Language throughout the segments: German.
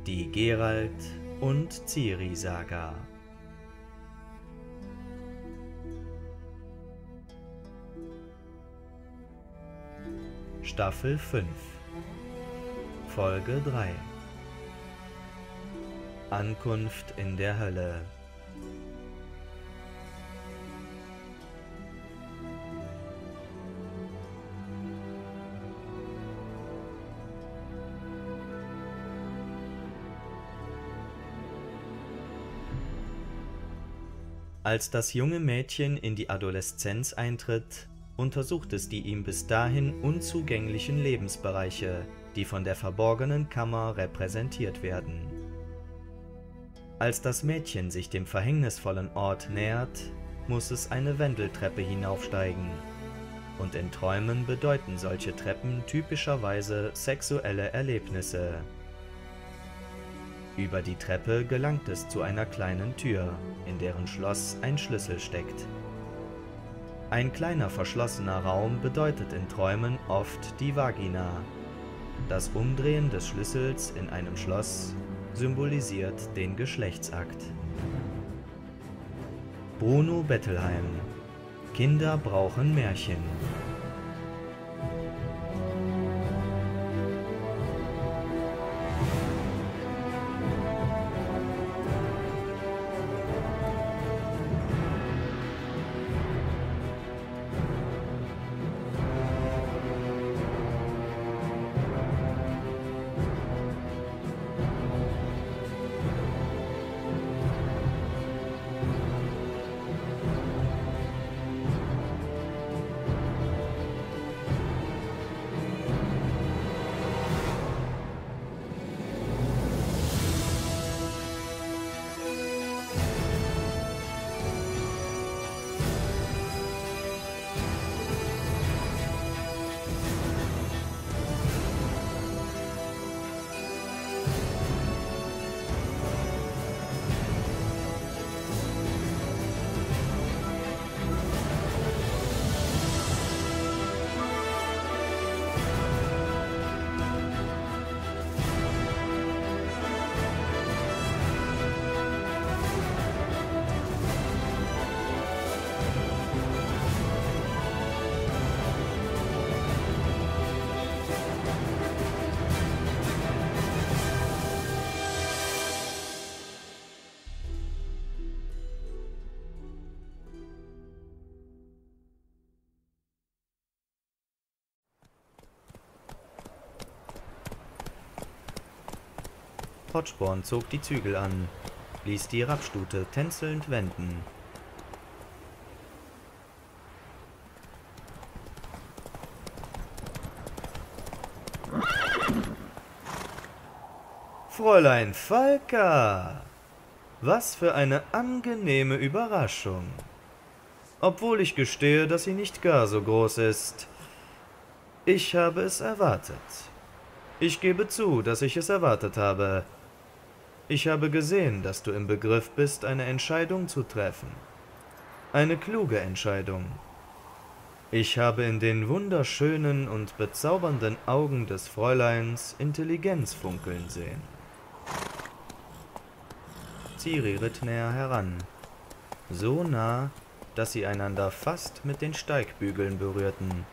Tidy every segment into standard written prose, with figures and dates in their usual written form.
Die Geralt und Ciri-Saga. Staffel 5 Folge 3 Ankunft in der Hölle. Als das junge Mädchen in die Adoleszenz eintritt, untersucht es die ihm bis dahin unzugänglichen Lebensbereiche, die von der verborgenen Kammer repräsentiert werden. Als das Mädchen sich dem verhängnisvollen Ort nähert, muss es eine Wendeltreppe hinaufsteigen, und in Träumen bedeuten solche Treppen typischerweise sexuelle Erlebnisse. Über die Treppe gelangt es zu einer kleinen Tür, in deren Schloss ein Schlüssel steckt. Ein kleiner verschlossener Raum bedeutet in Träumen oft die Vagina. Das Umdrehen des Schlüssels in einem Schloss symbolisiert den Geschlechtsakt. Bruno Bettelheim. Kinder brauchen Märchen. Hodgborn zog die Zügel an, ließ die Rappstute tänzelnd wenden. Fräulein Falka! Was für eine angenehme Überraschung! Obwohl ich gestehe, dass sie nicht gar so groß ist. Ich habe es erwartet. Ich gebe zu, dass ich es erwartet habe. Ich habe gesehen, dass du im Begriff bist, eine Entscheidung zu treffen. Eine kluge Entscheidung. Ich habe in den wunderschönen und bezaubernden Augen des Fräuleins Intelligenz funkeln sehen. Ciri ritt näher heran, so nah, dass sie einander fast mit den Steigbügeln berührten.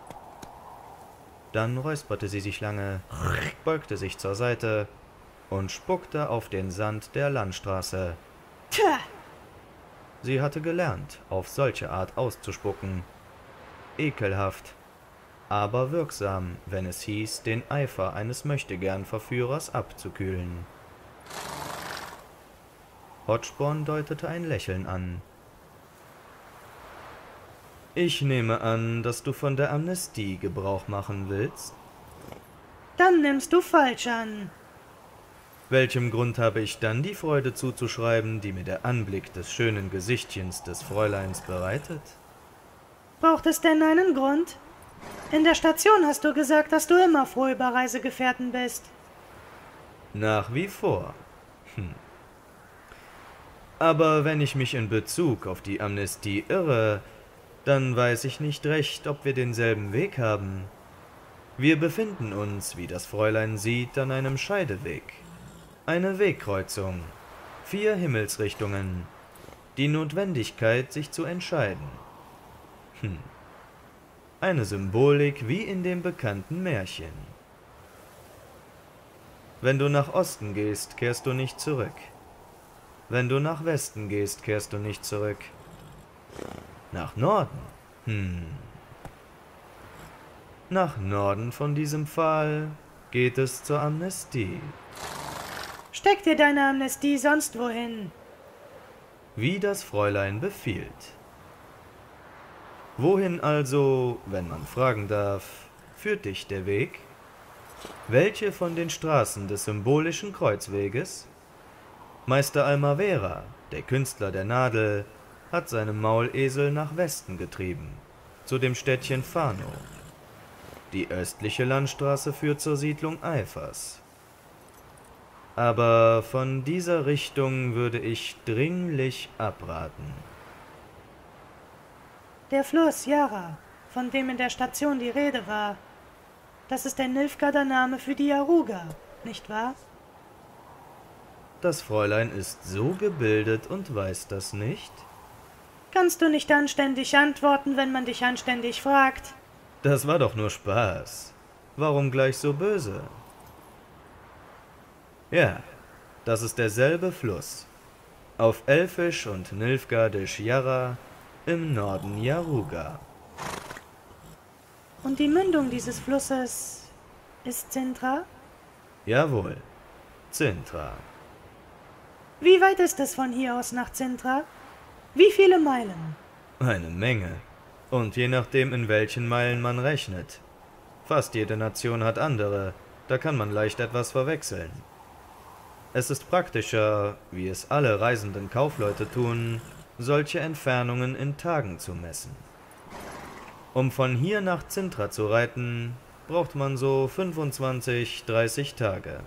Dann räusperte sie sich lange, beugte sich zur Seite und spuckte auf den Sand der Landstraße. Tja! Sie hatte gelernt, auf solche Art auszuspucken. Ekelhaft, aber wirksam, wenn es hieß, den Eifer eines Möchtegern-Verführers abzukühlen. Hodgborn deutete ein Lächeln an. Ich nehme an, dass du von der Amnestie Gebrauch machen willst? Dann nimmst du falsch an. Welchem Grund habe ich dann die Freude zuzuschreiben, die mir der Anblick des schönen Gesichtchens des Fräuleins bereitet? Braucht es denn einen Grund? In der Station hast du gesagt, dass du immer froh über Reisegefährten bist. Nach wie vor. Aber wenn ich mich in Bezug auf die Amnestie irre, dann weiß ich nicht recht, ob wir denselben Weg haben. Wir befinden uns, wie das Fräulein sieht, an einem Scheideweg. Eine Wegkreuzung, 4 Himmelsrichtungen, die Notwendigkeit, sich zu entscheiden. Eine Symbolik wie in dem bekannten Märchen. Wenn du nach Osten gehst, kehrst du nicht zurück. Wenn du nach Westen gehst, kehrst du nicht zurück. Nach Norden? Nach Norden von diesem Pfahl geht es zur Amnestie. Steck dir deine Amnestie sonst wohin. Wie das Fräulein befiehlt. Wohin also, wenn man fragen darf, führt dich der Weg? Welche von den Straßen des symbolischen Kreuzweges? Meister Almavera, der Künstler der Nadel, hat seine Maulesel nach Westen getrieben, zu dem Städtchen Fano. Die östliche Landstraße führt zur Siedlung Eifers. Aber von dieser Richtung würde ich dringlich abraten. Der Fluss Yara, von dem in der Station die Rede war, das ist der Nilfgaarder Name für die Yaruga, nicht wahr? Das Fräulein ist so gebildet und weiß das nicht? Kannst du nicht anständig antworten, wenn man dich anständig fragt? Das war doch nur Spaß. Warum gleich so böse? Ja, das ist derselbe Fluss. Auf Elfisch und Nilfgaardisch Yara, im Norden Yaruga. Und die Mündung dieses Flusses ist Cintra? Jawohl, Cintra. Wie weit ist es von hier aus nach Cintra? Wie viele Meilen? Eine Menge. Und je nachdem, in welchen Meilen man rechnet. Fast jede Nation hat andere, da kann man leicht etwas verwechseln. Es ist praktischer, wie es alle reisenden Kaufleute tun, solche Entfernungen in Tagen zu messen. Um von hier nach Cintra zu reiten, braucht man so 25, 30 Tage.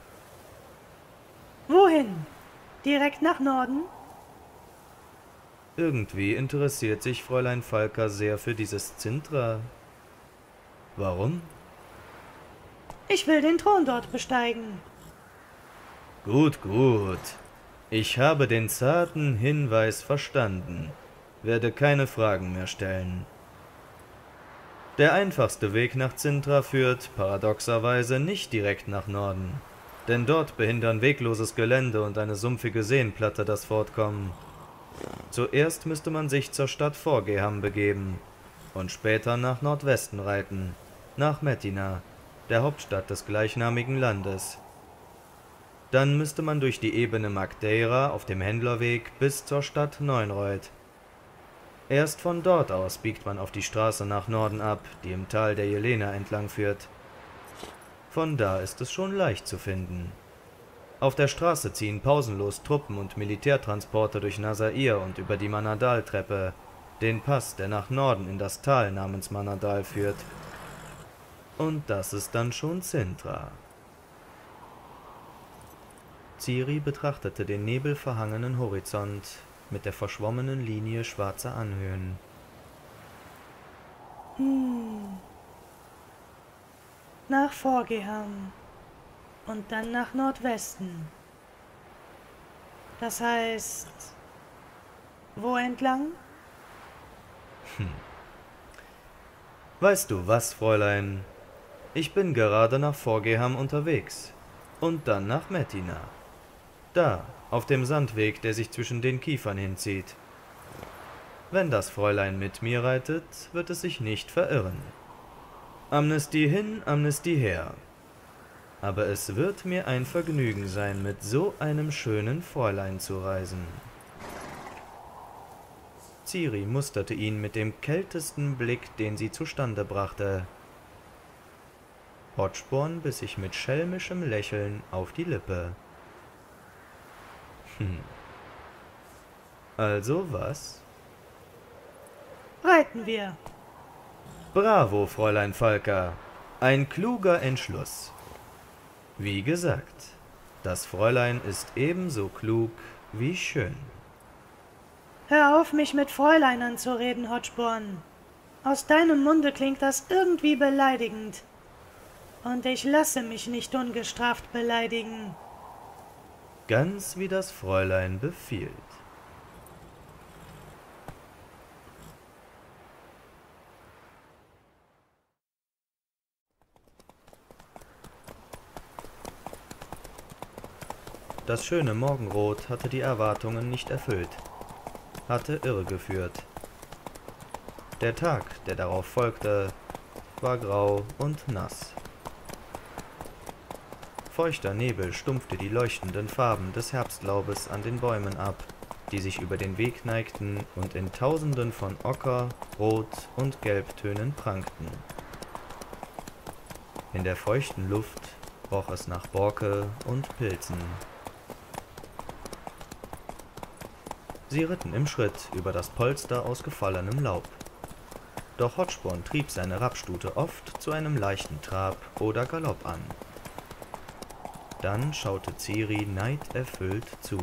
Wohin? Direkt nach Norden? Irgendwie interessiert sich Fräulein Falker sehr für dieses Cintra. Warum? Ich will den Thron dort besteigen. Gut, gut. Ich habe den zarten Hinweis verstanden, werde keine Fragen mehr stellen. Der einfachste Weg nach Cintra führt paradoxerweise nicht direkt nach Norden, denn dort behindern wegloses Gelände und eine sumpfige Seenplatte das Fortkommen. Zuerst müsste man sich zur Stadt Forgeham begeben und später nach Nordwesten reiten, nach Metina, der Hauptstadt des gleichnamigen Landes. Dann müsste man durch die Ebene Magdeira auf dem Händlerweg bis zur Stadt Neunreuth. Erst von dort aus biegt man auf die Straße nach Norden ab, die im Tal der Jelena entlang führt. Von da ist es schon leicht zu finden. Auf der Straße ziehen pausenlos Truppen und Militärtransporte durch Nasair und über die Manadal-Treppe, den Pass, der nach Norden in das Tal namens Manadal führt. Und das ist dann schon Cintra. Ciri betrachtete den nebelverhangenen Horizont mit der verschwommenen Linie schwarzer Anhöhen. Nach Forgeham und dann nach Nordwesten. Das heißt, wo entlang? Weißt du was, Fräulein? Ich bin gerade nach Forgeham unterwegs und dann nach Metina. Da, auf dem Sandweg, der sich zwischen den Kiefern hinzieht. Wenn das Fräulein mit mir reitet, wird es sich nicht verirren. Amnestie hin, Amnestie her. Aber es wird mir ein Vergnügen sein, mit so einem schönen Fräulein zu reisen. Ciri musterte ihn mit dem kältesten Blick, den sie zustande brachte. Hodgborn biss sich mit schelmischem Lächeln auf die Lippe. Also was? Reiten wir. Bravo, Fräulein Falker. Ein kluger Entschluss. Wie gesagt, das Fräulein ist ebenso klug wie schön. Hör auf, mich mit Fräulein anzureden, Hodgborn. Aus deinem Munde klingt das irgendwie beleidigend. Und ich lasse mich nicht ungestraft beleidigen. ganz wie das Fräulein befiehlt. Das schöne Morgenrot hatte die Erwartungen nicht erfüllt, hatte irregeführt. Der Tag, der darauf folgte, war grau und nass. Feuchter Nebel stumpfte die leuchtenden Farben des Herbstlaubes an den Bäumen ab, die sich über den Weg neigten und in Tausenden von Ocker-, Rot- und Gelbtönen prangten. In der feuchten Luft roch es nach Borke und Pilzen. Sie ritten im Schritt über das Polster aus gefallenem Laub. Doch Hotspur trieb seine Rappstute oft zu einem leichten Trab oder Galopp an. Dann schaute Ciri neiderfüllt zu.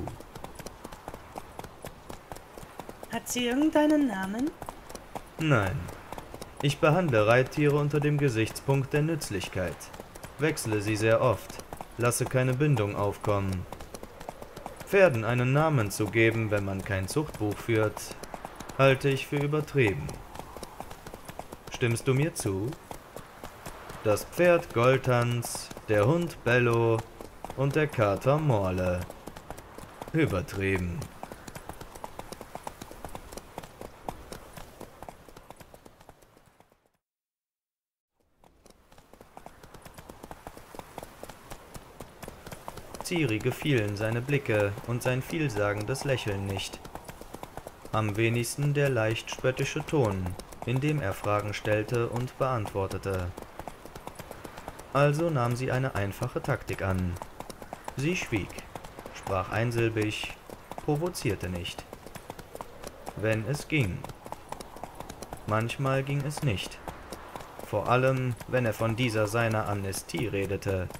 Hat sie irgendeinen Namen? Nein, ich behandle Reittiere unter dem Gesichtspunkt der Nützlichkeit, wechsle sie sehr oft, lasse keine Bindung aufkommen. Pferden einen Namen zu geben, wenn man kein Zuchtbuch führt, halte ich für übertrieben. Stimmst du mir zu? Das Pferd Goltans, der Hund Bello und der Kater Morle. Übertrieben. Ciri gefielen seine Blicke und sein vielsagendes Lächeln nicht. Am wenigsten der leicht spöttische Ton, in dem er Fragen stellte und beantwortete. Also nahm sie eine einfache Taktik an. Sie schwieg, sprach einsilbig, provozierte nicht. Wenn es ging. Manchmal ging es nicht. Vor allem, wenn er von dieser seiner Amnestie redete.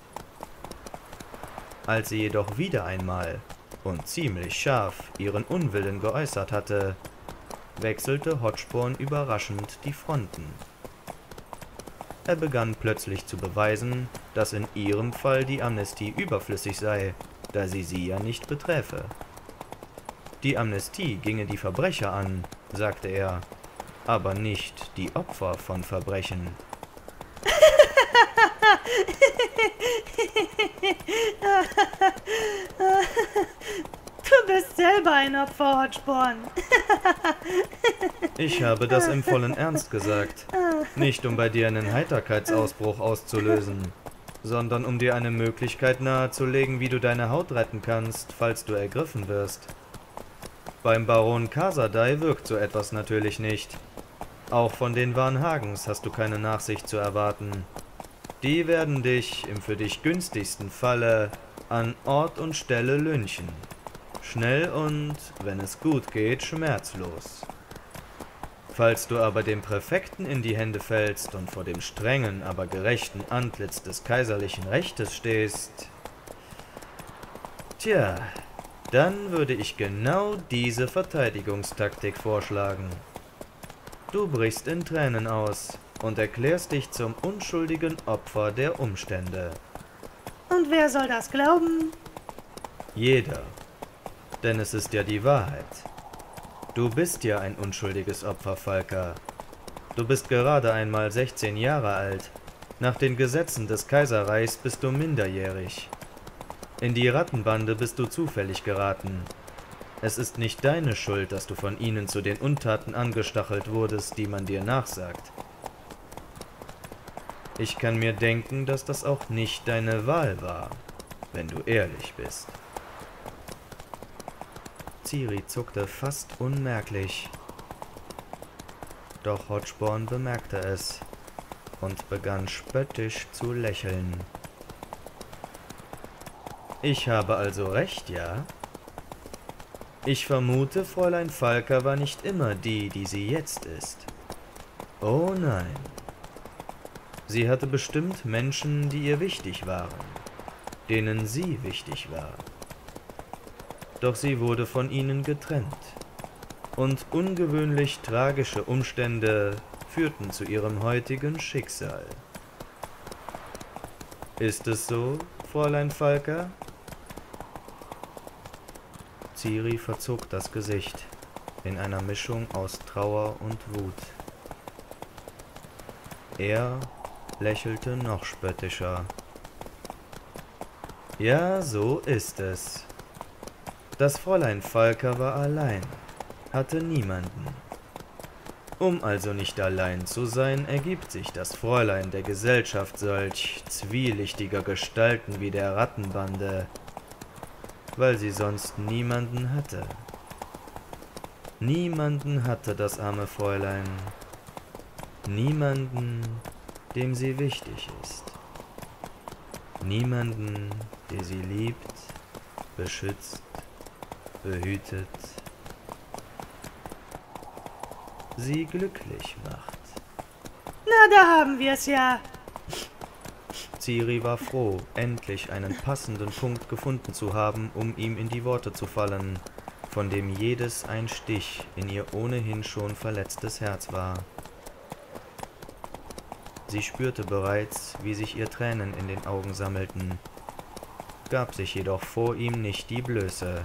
Als sie jedoch wieder einmal und ziemlich scharf ihren Unwillen geäußert hatte, wechselte Hotspur überraschend die Fronten. Er begann plötzlich zu beweisen, dass in ihrem Fall die Amnestie überflüssig sei, da sie ja nicht beträfe. Die Amnestie ginge die Verbrecher an, sagte er, aber nicht die Opfer von Verbrechen. Du bist selber ein Opfer, Hotspur. Ich habe das im vollen Ernst gesagt, nicht um bei dir einen Heiterkeitsausbruch auszulösen, sondern um dir eine Möglichkeit nahezulegen, wie du deine Haut retten kannst, falls du ergriffen wirst. Beim Baron Casadei wirkt so etwas natürlich nicht. Auch von den Varnhagens hast du keine Nachsicht zu erwarten. Die werden dich im für dich günstigsten Falle an Ort und Stelle lynchen. Schnell und, wenn es gut geht, schmerzlos. Falls du aber dem Präfekten in die Hände fällst und vor dem strengen, aber gerechten Antlitz des kaiserlichen Rechtes stehst, tja, dann würde ich genau diese Verteidigungstaktik vorschlagen. Du brichst in Tränen aus und erklärst dich zum unschuldigen Opfer der Umstände. Und wer soll das glauben? Jeder. Denn es ist ja die Wahrheit. Du bist ja ein unschuldiges Opfer, Falka. Du bist gerade einmal 16 Jahre alt. Nach den Gesetzen des Kaiserreichs bist du minderjährig. In die Rattenbande bist du zufällig geraten. Es ist nicht deine Schuld, dass du von ihnen zu den Untaten angestachelt wurdest, die man dir nachsagt. Ich kann mir denken, dass das auch nicht deine Wahl war, wenn du ehrlich bist. Ciri zuckte fast unmerklich. Doch Hotspur bemerkte es und begann spöttisch zu lächeln. Ich habe also recht, ja? Ich vermute, Fräulein Falka war nicht immer die, die sie jetzt ist. Oh nein. Sie hatte bestimmt Menschen, die ihr wichtig waren, denen sie wichtig war. Doch sie wurde von ihnen getrennt, und ungewöhnlich tragische Umstände führten zu ihrem heutigen Schicksal. Ist es so, Fräulein Falka? Ciri verzog das Gesicht in einer Mischung aus Trauer und Wut. Er lächelte noch spöttischer. Ja, so ist es. Das Fräulein Falka war allein, hatte niemanden. Um also nicht allein zu sein, ergibt sich das Fräulein der Gesellschaft solch zwielichtiger Gestalten wie der Rattenbande, weil sie sonst niemanden hatte. Niemanden hatte das arme Fräulein, niemanden, dem sie wichtig ist, niemanden, der sie liebt, beschützt, behütet, sie glücklich macht. Na, da haben wir's ja. Ciri war froh, endlich einen passenden Punkt gefunden zu haben, um ihm in die Worte zu fallen, von dem jedes ein Stich in ihr ohnehin schon verletztes Herz war. Sie spürte bereits, wie sich ihr Tränen in den Augen sammelten, gab sich jedoch vor ihm nicht die Blöße.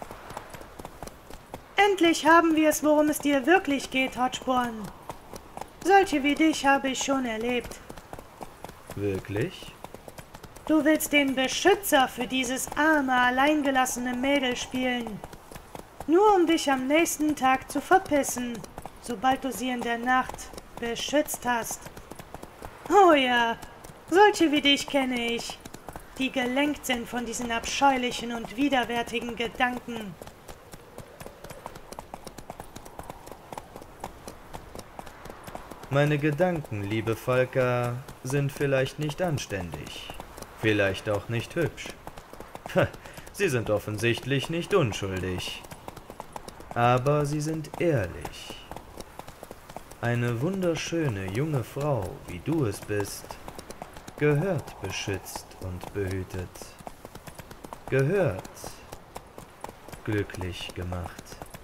Endlich haben wir es, worum es dir wirklich geht, Hodgborn. Solche wie dich habe ich schon erlebt. Wirklich? Du willst den Beschützer für dieses arme, alleingelassene Mädel spielen. Nur um dich am nächsten Tag zu verpissen, sobald du sie in der Nacht beschützt hast. Oh ja, solche wie dich kenne ich, die gelenkt sind von diesen abscheulichen und widerwärtigen Gedanken. Meine Gedanken, liebe Falka, sind vielleicht nicht anständig, vielleicht auch nicht hübsch. Sie sind offensichtlich nicht unschuldig, aber sie sind ehrlich. Eine wunderschöne junge Frau, wie du es bist, gehört beschützt und behütet, gehört glücklich gemacht.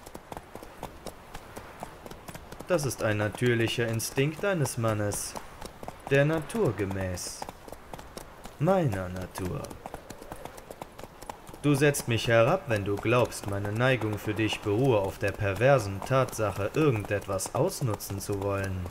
Das ist ein natürlicher Instinkt eines Mannes, der Natur gemäß, meiner Natur. Du setzt mich herab, wenn du glaubst, meine Neigung für dich beruhe auf der perversen Tatsache, irgendetwas ausnutzen zu wollen.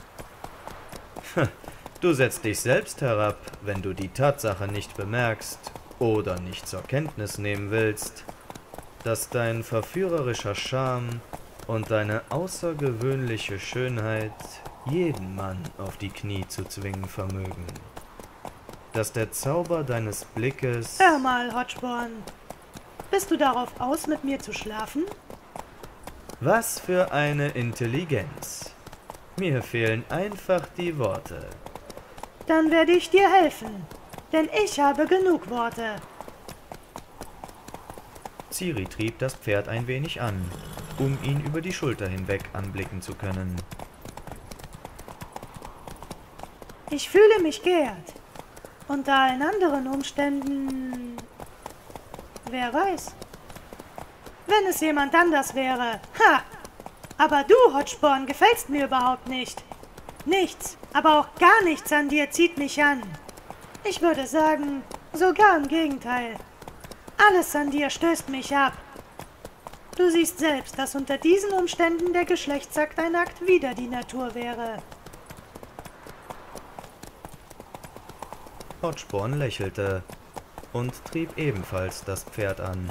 Du setzt dich selbst herab, wenn du die Tatsache nicht bemerkst oder nicht zur Kenntnis nehmen willst, dass dein verführerischer Charme und deine außergewöhnliche Schönheit jeden Mann auf die Knie zu zwingen vermögen. Dass der Zauber deines Blickes... Hör mal, Hodgborn. Bist du darauf aus, mit mir zu schlafen? Was für eine Intelligenz. Mir fehlen einfach die Worte. Dann werde ich dir helfen, denn ich habe genug Worte. Ciri trieb das Pferd ein wenig an, um ihn über die Schulter hinweg anblicken zu können. Ich fühle mich geehrt. Unter allen anderen Umständen... Wer weiß. Wenn es jemand anders wäre. Ha! Aber du, Hodgborn, gefällst mir überhaupt nicht. Nichts, aber auch gar nichts an dir zieht mich an. Ich würde sagen, sogar im Gegenteil. Alles an dir stößt mich ab. Du siehst selbst, dass unter diesen Umständen der Geschlechtsakt ein Akt wider die Natur wäre. Hodgborn lächelte und trieb ebenfalls das Pferd an.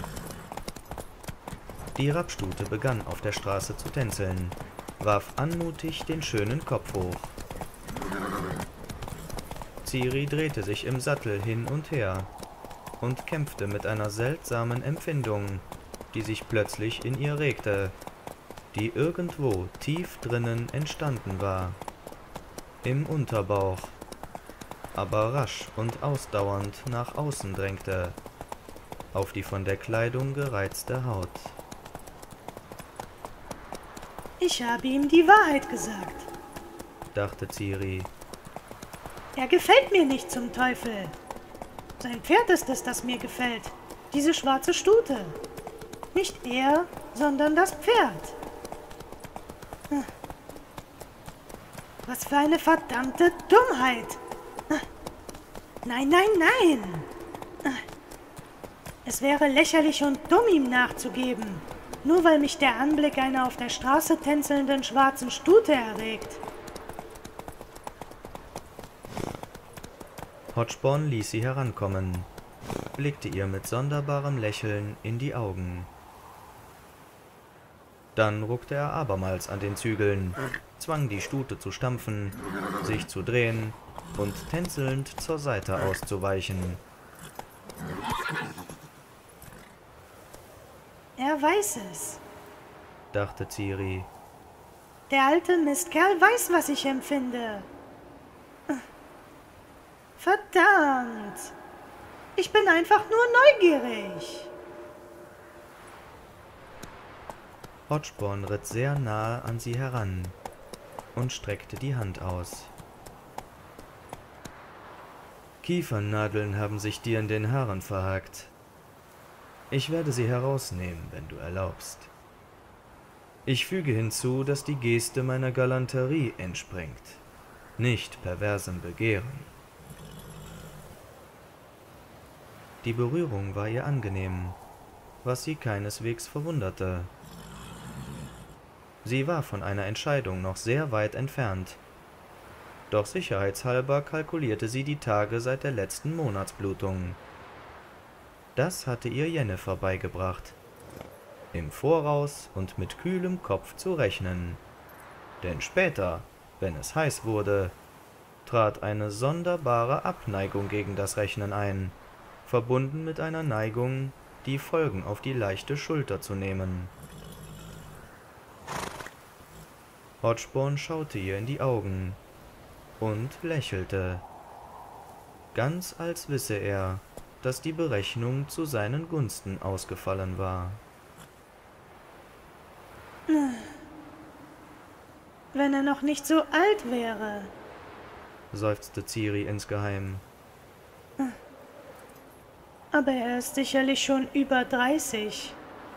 Die Rappstute begann auf der Straße zu tänzeln, warf anmutig den schönen Kopf hoch. Ciri drehte sich im Sattel hin und her und kämpfte mit einer seltsamen Empfindung, die sich plötzlich in ihr regte, die irgendwo tief drinnen entstanden war, im Unterbauch, aber rasch und ausdauernd nach außen drängte, auf die von der Kleidung gereizte Haut. Ich habe ihm die Wahrheit gesagt, dachte Ciri. Er gefällt mir nicht zum Teufel. Sein Pferd ist es, das mir gefällt, diese schwarze Stute. Nicht er, sondern das Pferd. Was für eine verdammte Dummheit! Nein, nein, nein! Es wäre lächerlich und dumm, ihm nachzugeben. nur weil mich der Anblick einer auf der Straße tänzelnden schwarzen Stute erregt. Hodgborn ließ sie herankommen, blickte ihr mit sonderbarem Lächeln in die Augen. Dann ruckte er abermals an den Zügeln, zwang die Stute zu stampfen, sich zu drehen und tänzelnd zur Seite auszuweichen. Er weiß es, dachte Ciri. Der alte Mistkerl weiß, was ich empfinde. Verdammt! Ich bin einfach nur neugierig. Hodgborn ritt sehr nahe an sie heran und streckte die Hand aus. Kiefernadeln haben sich dir in den Haaren verhakt. Ich werde sie herausnehmen, wenn du erlaubst. Ich füge hinzu, dass die Geste meiner Galanterie entspringt, nicht perversem Begehren. Die Berührung war ihr angenehm, was sie keineswegs verwunderte. Sie war von einer Entscheidung noch sehr weit entfernt. Doch sicherheitshalber kalkulierte sie die Tage seit der letzten Monatsblutung. Das hatte ihr Yennefer beigebracht, im Voraus und mit kühlem Kopf zu rechnen. Denn später, wenn es heiß wurde, trat eine sonderbare Abneigung gegen das Rechnen ein, verbunden mit einer Neigung, die Folgen auf die leichte Schulter zu nehmen. Hodgborn schaute ihr in die Augen und lächelte, ganz als wisse er, dass die Berechnung zu seinen Gunsten ausgefallen war. Wenn er noch nicht so alt wäre, seufzte Ciri insgeheim. Aber er ist sicherlich schon über 30.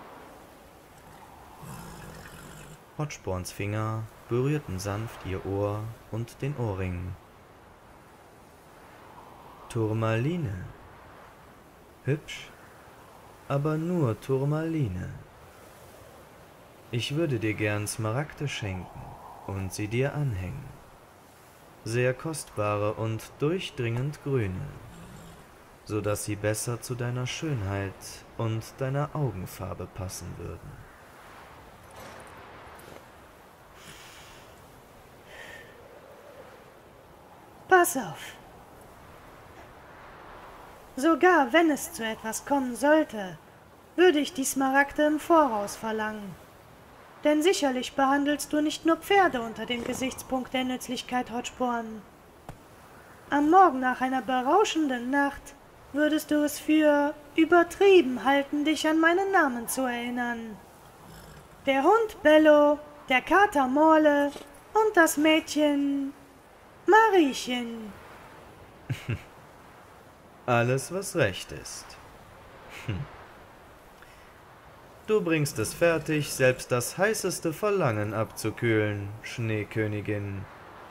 Hodgborns Finger berührten sanft ihr Ohr und den Ohrring. Turmaline. Hübsch, aber nur Turmaline. Ich würde dir gern Smaragde schenken und sie dir anhängen. Sehr kostbare und durchdringend grüne, so dass sie besser zu deiner Schönheit und deiner Augenfarbe passen würden. Pass auf. Sogar wenn es zu etwas kommen sollte, würde ich die Smaragde im Voraus verlangen. Denn sicherlich behandelst du nicht nur Pferde unter dem Gesichtspunkt der Nützlichkeit, Hodgborn. Am Morgen nach einer berauschenden Nacht würdest du es für übertrieben halten, dich an meinen Namen zu erinnern. Der Hund Bello, der Kater Morle und das Mädchen Mariechen. Alles, was recht ist. Du bringst es fertig, selbst das heißeste Verlangen abzukühlen, Schneekönigin.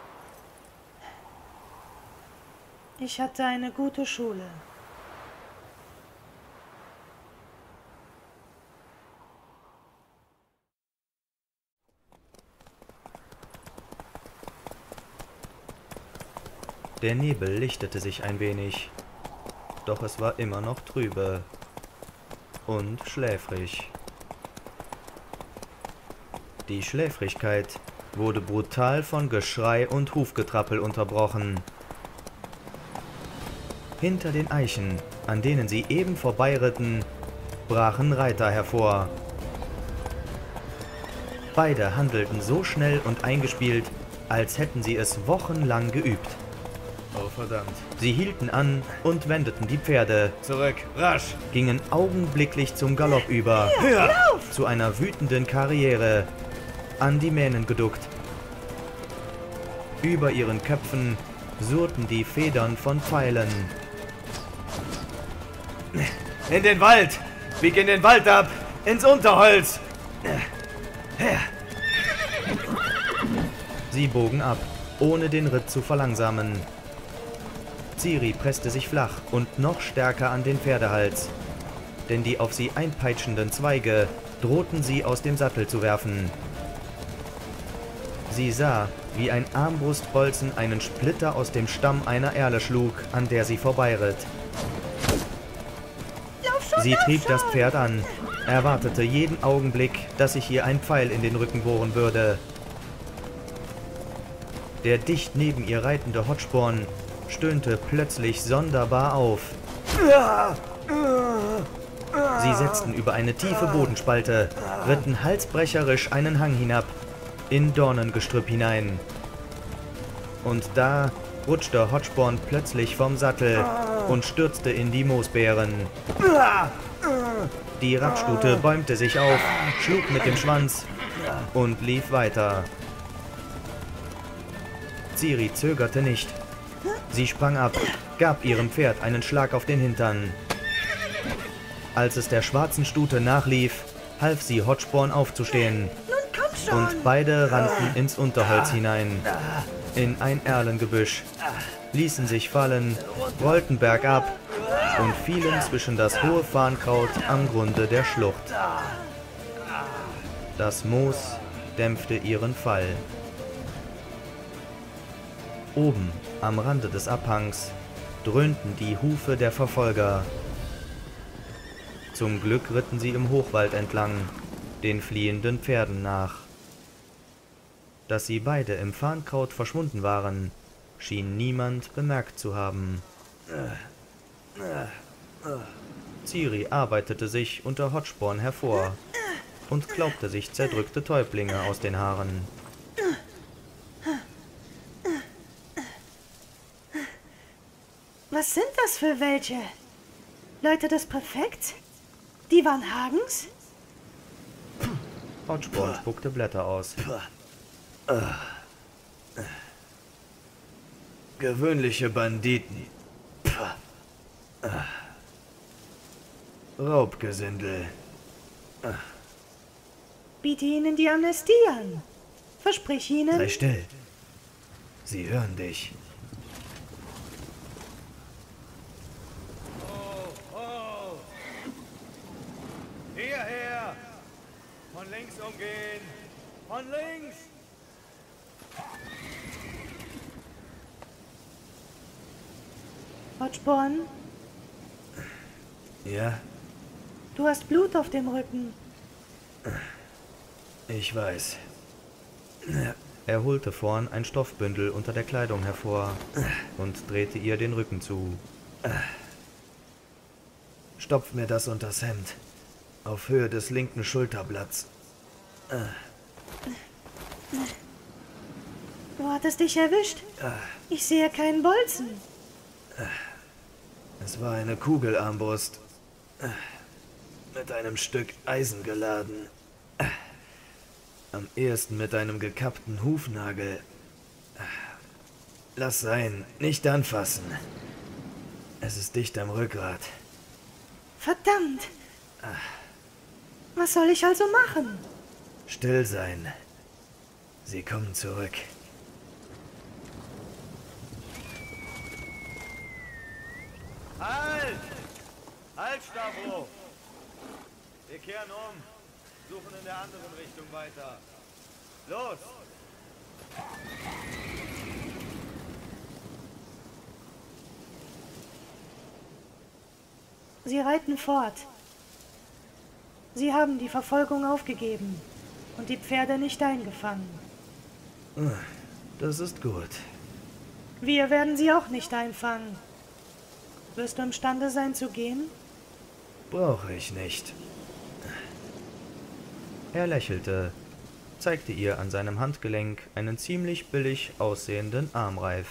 Ich hatte eine gute Schule. Der Nebel lichtete sich ein wenig, doch es war immer noch trübe und schläfrig. Die Schläfrigkeit wurde brutal von Geschrei und Hufgetrappel unterbrochen. Hinter den Eichen, an denen sie eben vorbeiritten, brachen Reiter hervor. Beide handelten so schnell und eingespielt, als hätten sie es wochenlang geübt. Oh, verdammt. Sie hielten an und wendeten die Pferde, Zurück, rasch! gingen augenblicklich zum Galopp über, zu einer wütenden Karriere, an die Mähnen geduckt. Über ihren Köpfen surrten die Federn von Pfeilen. In den Wald! Bieg in den Wald ab! Ins Unterholz! Sie bogen ab, ohne den Ritt zu verlangsamen. Ciri presste sich flach und noch stärker an den Pferdehals, denn die auf sie einpeitschenden Zweige drohten sie aus dem Sattel zu werfen. Sie sah, wie ein Armbrustbolzen einen Splitter aus dem Stamm einer Erle schlug, an der sie vorbeiritt. Sie trieb das Pferd an, erwartete jeden Augenblick, dass sich ihr ein Pfeil in den Rücken bohren würde. Der dicht neben ihr reitende Hodgborn stöhnte plötzlich sonderbar auf. Sie setzten über eine tiefe Bodenspalte, ritten halsbrecherisch einen Hang hinab, in Dornengestrüpp hinein. Und da rutschte Hodgborn plötzlich vom Sattel und stürzte in die Moosbeeren. Die Radstute bäumte sich auf, schlug mit dem Schwanz und lief weiter. Ciri zögerte nicht. Sie sprang ab, gab ihrem Pferd einen Schlag auf den Hintern. Als es der schwarzen Stute nachlief, half sie Hodgborn aufzustehen. Und beide rannten ins Unterholz hinein, in ein Erlengebüsch, ließen sich fallen, rollten bergab und fielen zwischen das hohe Farnkraut am Grunde der Schlucht. Das Moos dämpfte ihren Fall. Oben, am Rande des Abhangs, dröhnten die Hufe der Verfolger. Zum Glück ritten sie im Hochwald entlang, den fliehenden Pferden nach. Dass sie beide im Farnkraut verschwunden waren, schien niemand bemerkt zu haben. Ciri arbeitete sich unter Hodgborn hervor und klaubte sich zerdrückte Täublinge aus den Haaren. Was sind das für welche? Leute des Präfekts? Die Van Hagens? Hodgborn spuckte Blätter aus. Gewöhnliche Banditen. Raubgesindel. Biete ihnen die Amnestie an. Versprich ihnen... Sei still. Sie hören dich. Hierher! Von links umgehen! Von links! Hodgborn, Ja, du hast Blut auf dem Rücken. ich weiß. Er holte vorn ein Stoffbündel unter der Kleidung hervor und drehte ihr den Rücken zu. Stopf mir das unters Hemd. Auf Höhe des linken Schulterblatts. Du hattest dich erwischt. Ich sehe keinen Bolzen. Es war eine Kugelarmbrust. Mit einem Stück Eisen geladen. Am ehesten mit einem gekappten Hufnagel. Lass sein, nicht anfassen. Es ist dicht am Rückgrat. Verdammt! Was soll ich also machen? Still sein. Sie kommen zurück. Halt! Halt, Stavro! Wir kehren um. Suchen in der anderen Richtung weiter. Los! Sie reiten fort. Sie haben die Verfolgung aufgegeben und die Pferde nicht eingefangen. Das ist gut. Wir werden sie auch nicht einfangen. Wirst du imstande sein zu gehen? Brauche ich nicht. Er lächelte, zeigte ihr an seinem Handgelenk einen ziemlich billig aussehenden Armreif.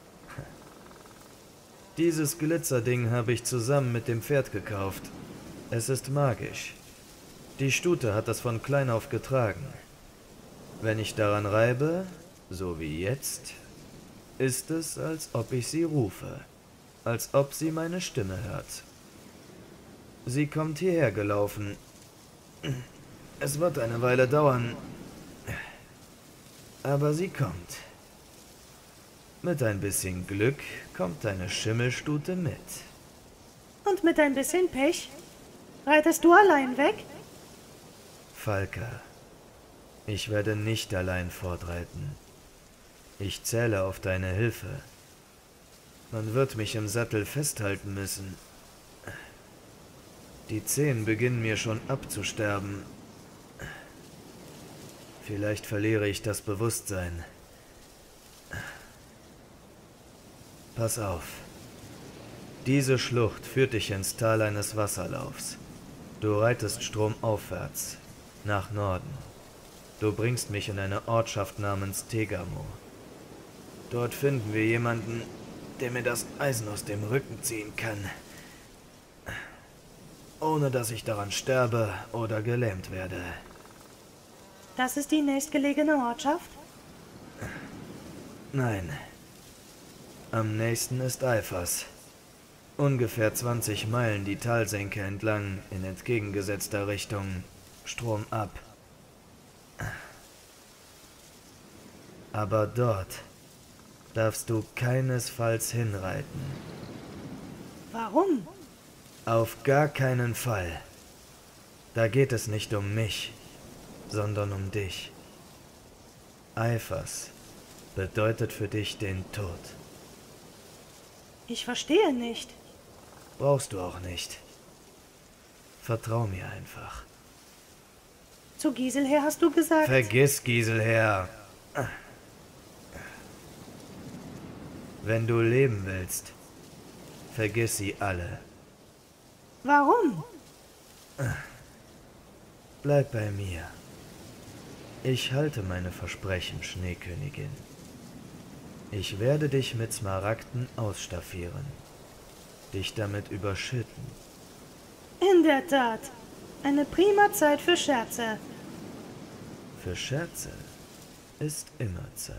Dieses Glitzerding habe ich zusammen mit dem Pferd gekauft. Es ist magisch. Die Stute hat das von klein auf getragen. Wenn ich daran reibe, so wie jetzt, ist es, als ob ich sie rufe. Als ob sie meine Stimme hört. Sie kommt hierher gelaufen. Es wird eine Weile dauern. Aber sie kommt. Mit ein bisschen Glück kommt deine Schimmelstute mit. Und mit ein bisschen Pech? Reitest du allein weg? Falka, ich werde nicht allein fortreiten. Ich zähle auf deine Hilfe. Man wird mich im Sattel festhalten müssen. Die Zehen beginnen mir schon abzusterben. Vielleicht verliere ich das Bewusstsein. Pass auf. Diese Schlucht führt dich ins Tal eines Wasserlaufs. Du reitest stromaufwärts, nach Norden. Du bringst mich in eine Ortschaft namens Tegamo. Dort finden wir jemanden, der mir das Eisen aus dem Rücken ziehen kann, ohne dass ich daran sterbe oder gelähmt werde. Das ist die nächstgelegene Ortschaft? Nein. Am nächsten ist Eifers. Ungefähr 20 Meilen die Talsenke entlang, in entgegengesetzter Richtung, stromab. Aber dort darfst du keinesfalls hinreiten. Warum? Auf gar keinen Fall. Da geht es nicht um mich, sondern um dich. Eifers bedeutet für dich den Tod. Ich verstehe nicht. Brauchst du auch nicht. Vertrau mir einfach. Zu Giselher hast du gesagt? Vergiss Giselher. Wenn du leben willst, vergiss sie alle. Warum? Bleib bei mir. Ich halte meine Versprechen, Schneekönigin. Ich werde dich mit Smaragden ausstaffieren, dich damit überschütten. In der Tat. Eine prima Zeit für Scherze. Für Scherze ist immer Zeit.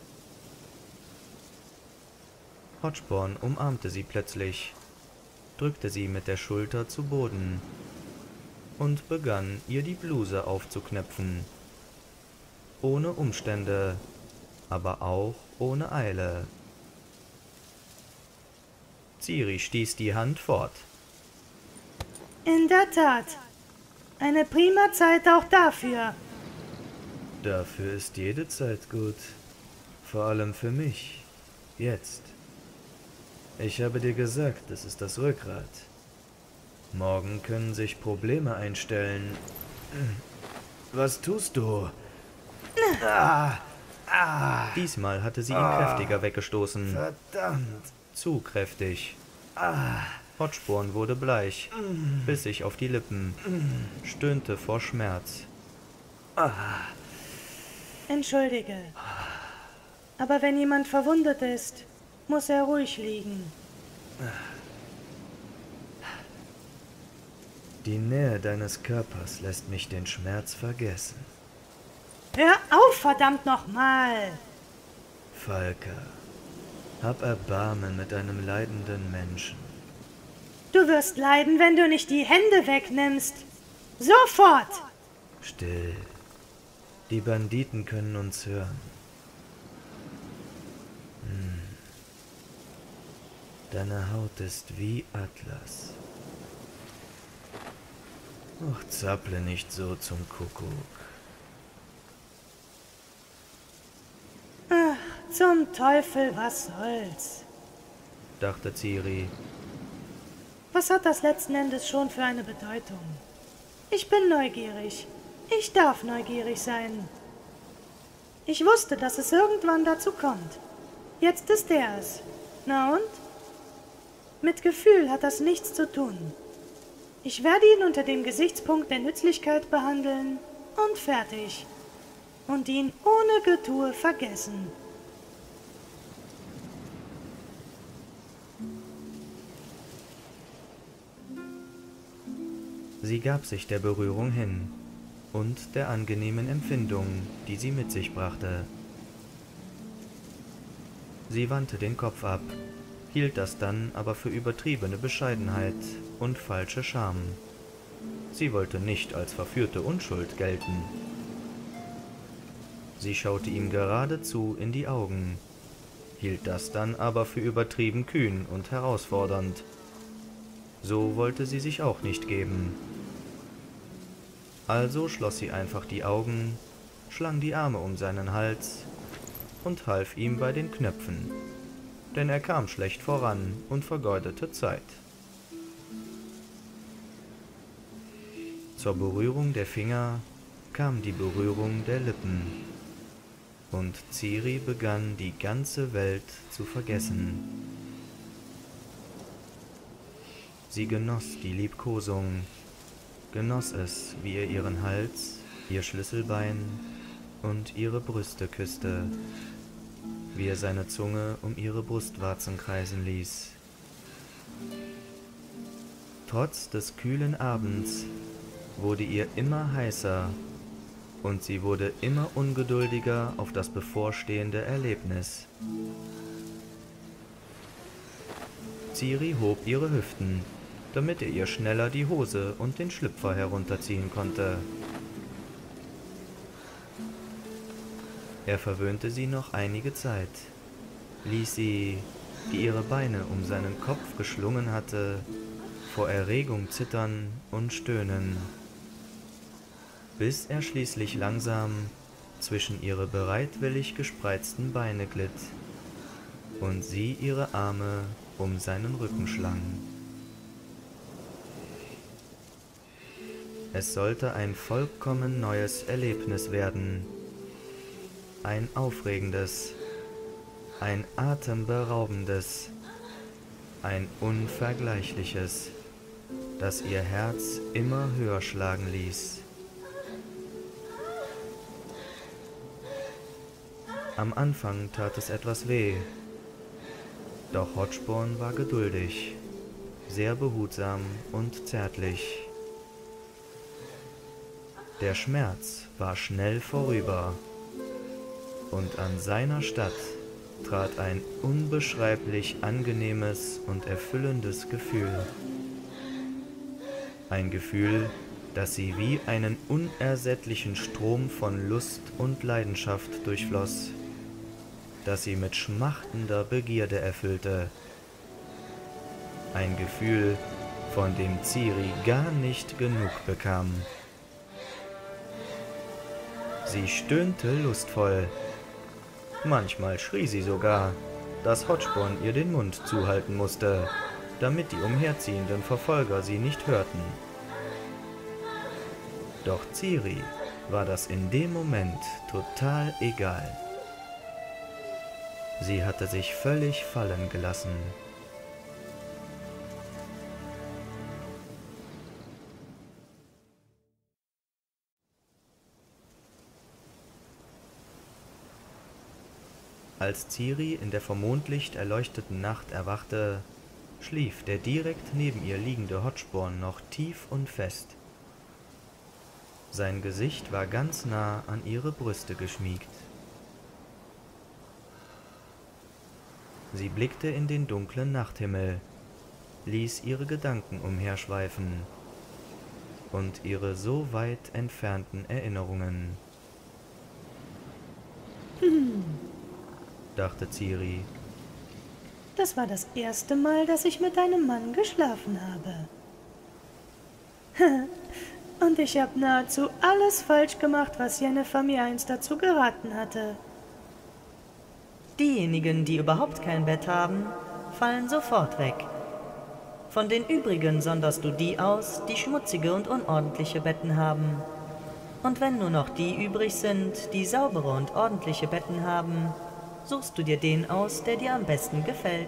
Hodgborn umarmte sie plötzlich, drückte sie mit der Schulter zu Boden und begann, ihr die Bluse aufzuknöpfen. Ohne Umstände, aber auch ohne Eile. Ciri stieß die Hand fort. In der Tat. Eine prima Zeit auch dafür. Dafür ist jede Zeit gut. Vor allem für mich. Jetzt. Ich habe dir gesagt, es ist das Rückgrat. Morgen können sich Probleme einstellen. Was tust du? Diesmal hatte sie ihn kräftiger weggestoßen. Verdammt. Zu kräftig. Hodgborn wurde bleich, biss sich auf die Lippen, stöhnte vor Schmerz. Entschuldige. Aber wenn jemand verwundet ist, muss er ruhig liegen. Die Nähe deines Körpers lässt mich den Schmerz vergessen. Hör auf, verdammt nochmal! Falka, hab Erbarmen mit einem leidenden Menschen. Du wirst leiden, wenn du nicht die Hände wegnimmst. Sofort! Still. Die Banditen können uns hören. Deine Haut ist wie Atlas. Och, zapple nicht so zum Kuckuck. Ach, zum Teufel, was soll's? Dachte Ciri. Was hat das letzten Endes schon für eine Bedeutung? Ich bin neugierig. Ich darf neugierig sein. Ich wusste, dass es irgendwann dazu kommt. Jetzt ist er es. Na und? Mit Gefühl hat das nichts zu tun. Ich werde ihn unter dem Gesichtspunkt der Nützlichkeit behandeln und fertig. Und ihn ohne Getue vergessen. Sie gab sich der Berührung hin und der angenehmen Empfindung, die sie mit sich brachte. Sie wandte den Kopf ab, hielt das dann aber für übertriebene Bescheidenheit und falsche Scham. Sie wollte nicht als verführte Unschuld gelten. Sie schaute ihm geradezu in die Augen, hielt das dann aber für übertrieben kühn und herausfordernd. So wollte sie sich auch nicht geben. Also schloss sie einfach die Augen, schlang die Arme um seinen Hals und half ihm bei den Knöpfen, denn er kam schlecht voran und vergeudete Zeit. Zur Berührung der Finger kam die Berührung der Lippen, und Ciri begann, die ganze Welt zu vergessen. Sie genoss die Liebkosung, genoss es, wie er ihren Hals, ihr Schlüsselbein und ihre Brüste küsste, wie er seine Zunge um ihre Brustwarzen kreisen ließ. Trotz des kühlen Abends wurde ihr immer heißer und sie wurde immer ungeduldiger auf das bevorstehende Erlebnis. Ciri hob ihre Hüften, damit er ihr schneller die Hose und den Schlüpfer herunterziehen konnte. Er verwöhnte sie noch einige Zeit, ließ sie, die ihre Beine um seinen Kopf geschlungen hatte, vor Erregung zittern und stöhnen, bis er schließlich langsam zwischen ihre bereitwillig gespreizten Beine glitt und sie ihre Arme um seinen Rücken schlang. Es sollte ein vollkommen neues Erlebnis werden, ein aufregendes, ein atemberaubendes, ein unvergleichliches, das ihr Herz immer höher schlagen ließ. Am Anfang tat es etwas weh, doch Hodgborn war geduldig, sehr behutsam und zärtlich. Der Schmerz war schnell vorüber, und an seiner Statt trat ein unbeschreiblich angenehmes und erfüllendes Gefühl. Ein Gefühl, das sie wie einen unersättlichen Strom von Lust und Leidenschaft durchfloss, das sie mit schmachtender Begierde erfüllte. Ein Gefühl, von dem Ciri gar nicht genug bekam. Sie stöhnte lustvoll. Manchmal schrie sie sogar, dass Hodgborn ihr den Mund zuhalten musste, damit die umherziehenden Verfolger sie nicht hörten. Doch Ciri war das in dem Moment total egal. Sie hatte sich völlig fallen gelassen. Als Ciri in der vom Mondlicht erleuchteten Nacht erwachte, schlief der direkt neben ihr liegende Hodgborn noch tief und fest. Sein Gesicht war ganz nah an ihre Brüste geschmiegt. Sie blickte in den dunklen Nachthimmel, ließ ihre Gedanken umherschweifen und ihre so weit entfernten Erinnerungen. Dachte Ciri. Das war das erste Mal, dass ich mit einem Mann geschlafen habe. Und ich habe nahezu alles falsch gemacht, was Jennifer mir einst dazu geraten hatte. Diejenigen, die überhaupt kein Bett haben, fallen sofort weg. Von den übrigen sonderst du die aus, die schmutzige und unordentliche Betten haben. Und wenn nur noch die übrig sind, die saubere und ordentliche Betten haben, suchst du dir den aus, der dir am besten gefällt.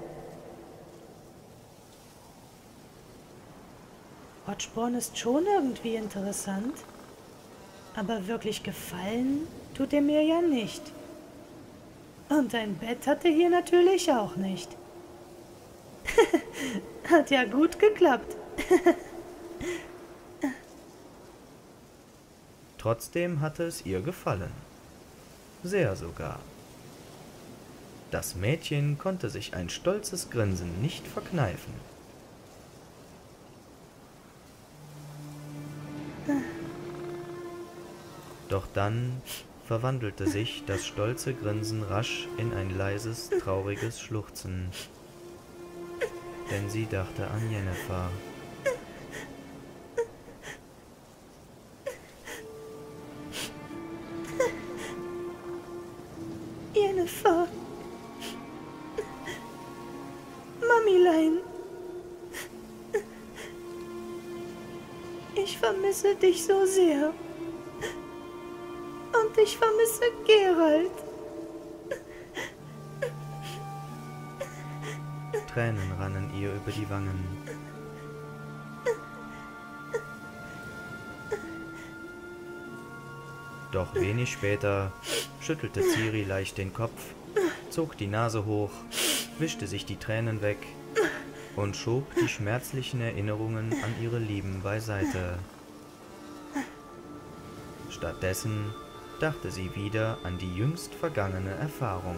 Hodgborn ist schon irgendwie interessant, aber wirklich gefallen tut er mir ja nicht. Und ein Bett hat er hier natürlich auch nicht. Hat ja gut geklappt. Trotzdem hatte es ihr gefallen. Sehr sogar. Das Mädchen konnte sich ein stolzes Grinsen nicht verkneifen. Doch dann verwandelte sich das stolze Grinsen rasch in ein leises, trauriges Schluchzen, denn sie dachte an Jennifer. Mamilein. Ich vermisse dich so sehr. Und ich vermisse Geralt. Tränen rannen ihr über die Wangen. Doch wenig später schüttelte Ciri leicht den Kopf, zog die Nase hoch, wischte sich die Tränen weg und schob die schmerzlichen Erinnerungen an ihre Lieben beiseite. Stattdessen dachte sie wieder an die jüngst vergangene Erfahrung.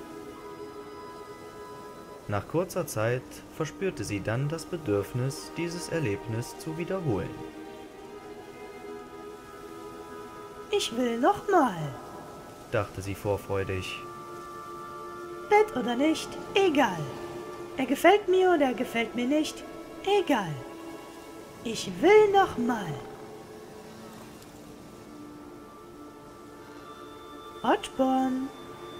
Nach kurzer Zeit verspürte sie dann das Bedürfnis, dieses Erlebnis zu wiederholen. Ich will nochmal. Dachte sie vorfreudig. Bett oder nicht, egal. Er gefällt mir oder er gefällt mir nicht, egal. Ich will nochmal. Hodgborn.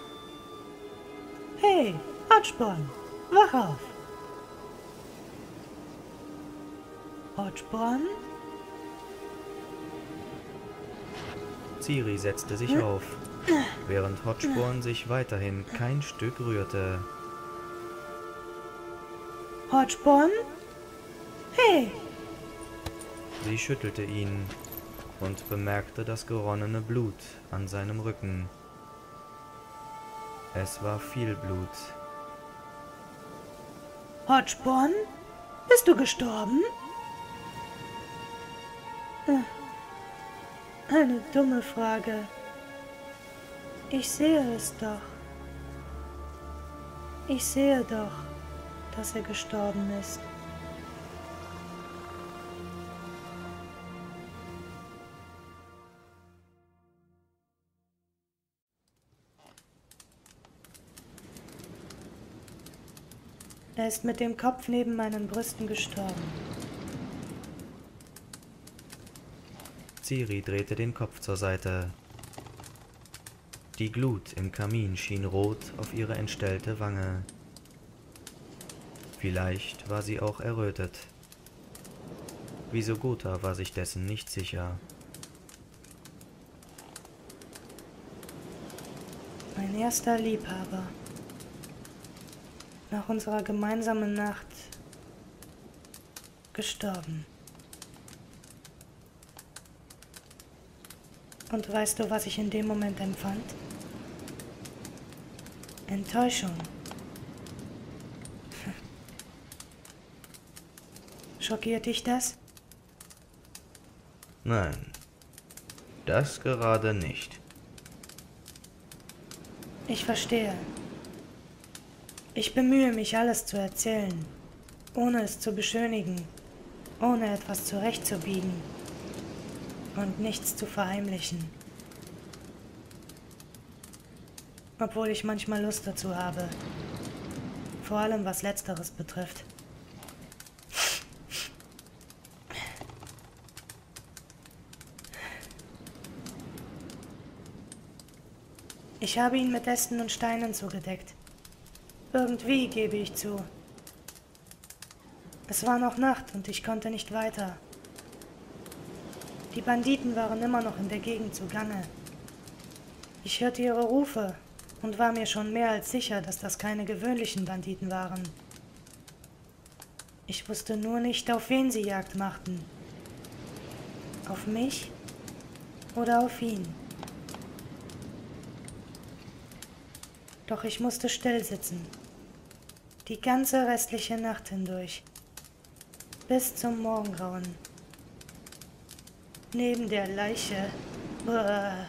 Hey, Hodgborn, wach auf. Hodgborn? Ciri setzte sich auf, während Hodgborn sich weiterhin kein Stück rührte. Hodgborn? Hey! Sie schüttelte ihn und bemerkte das geronnene Blut an seinem Rücken. Es war viel Blut. Hodgborn? Bist du gestorben? Eine dumme Frage. Ich sehe es doch. Ich sehe doch, dass er gestorben ist. Er ist mit dem Kopf neben meinen Brüsten gestorben. Ciri drehte den Kopf zur Seite. Die Glut im Kamin schien rot auf ihre entstellte Wange. Vielleicht war sie auch errötet. Visogota war sich dessen nicht sicher. Mein erster Liebhaber. Nach unserer gemeinsamen Nacht gestorben. Und weißt du, was ich in dem Moment empfand? Enttäuschung. Schockiert dich das? Nein, das gerade nicht. Ich verstehe. Ich bemühe mich, alles zu erzählen, ohne es zu beschönigen, ohne etwas zurechtzubiegen und nichts zu verheimlichen. Obwohl ich manchmal Lust dazu habe, vor allem was Letzteres betrifft. Ich habe ihn mit Ästen und Steinen zugedeckt. Irgendwie, gebe ich zu. Es war noch Nacht und ich konnte nicht weiter. Die Banditen waren immer noch in der Gegend zugange. Ich hörte ihre Rufe und war mir schon mehr als sicher, dass das keine gewöhnlichen Banditen waren. Ich wusste nur nicht, auf wen sie Jagd machten. Auf mich oder auf ihn. Doch ich musste still sitzen. Die ganze restliche Nacht hindurch. Bis zum Morgengrauen. Neben der Leiche. Uah.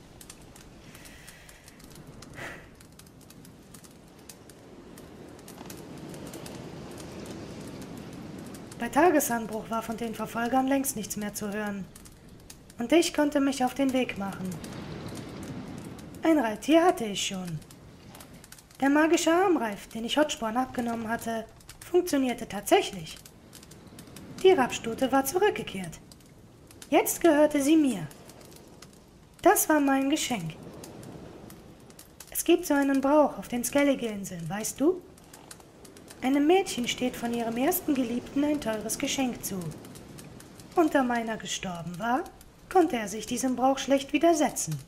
Bei Tagesanbruch war von den Verfolgern längst nichts mehr zu hören. Und ich konnte mich auf den Weg machen. Ein Reittier hatte ich schon. Der magische Armreif, den ich Hodgborn abgenommen hatte, funktionierte tatsächlich. Die Raubstute war zurückgekehrt. Jetzt gehörte sie mir. Das war mein Geschenk. Es gibt so einen Brauch auf den Skellige-Inseln, weißt du? Einem Mädchen steht von ihrem ersten Geliebten ein teures Geschenk zu. Und da meiner gestorben war, konnte er sich diesem Brauch schlecht widersetzen.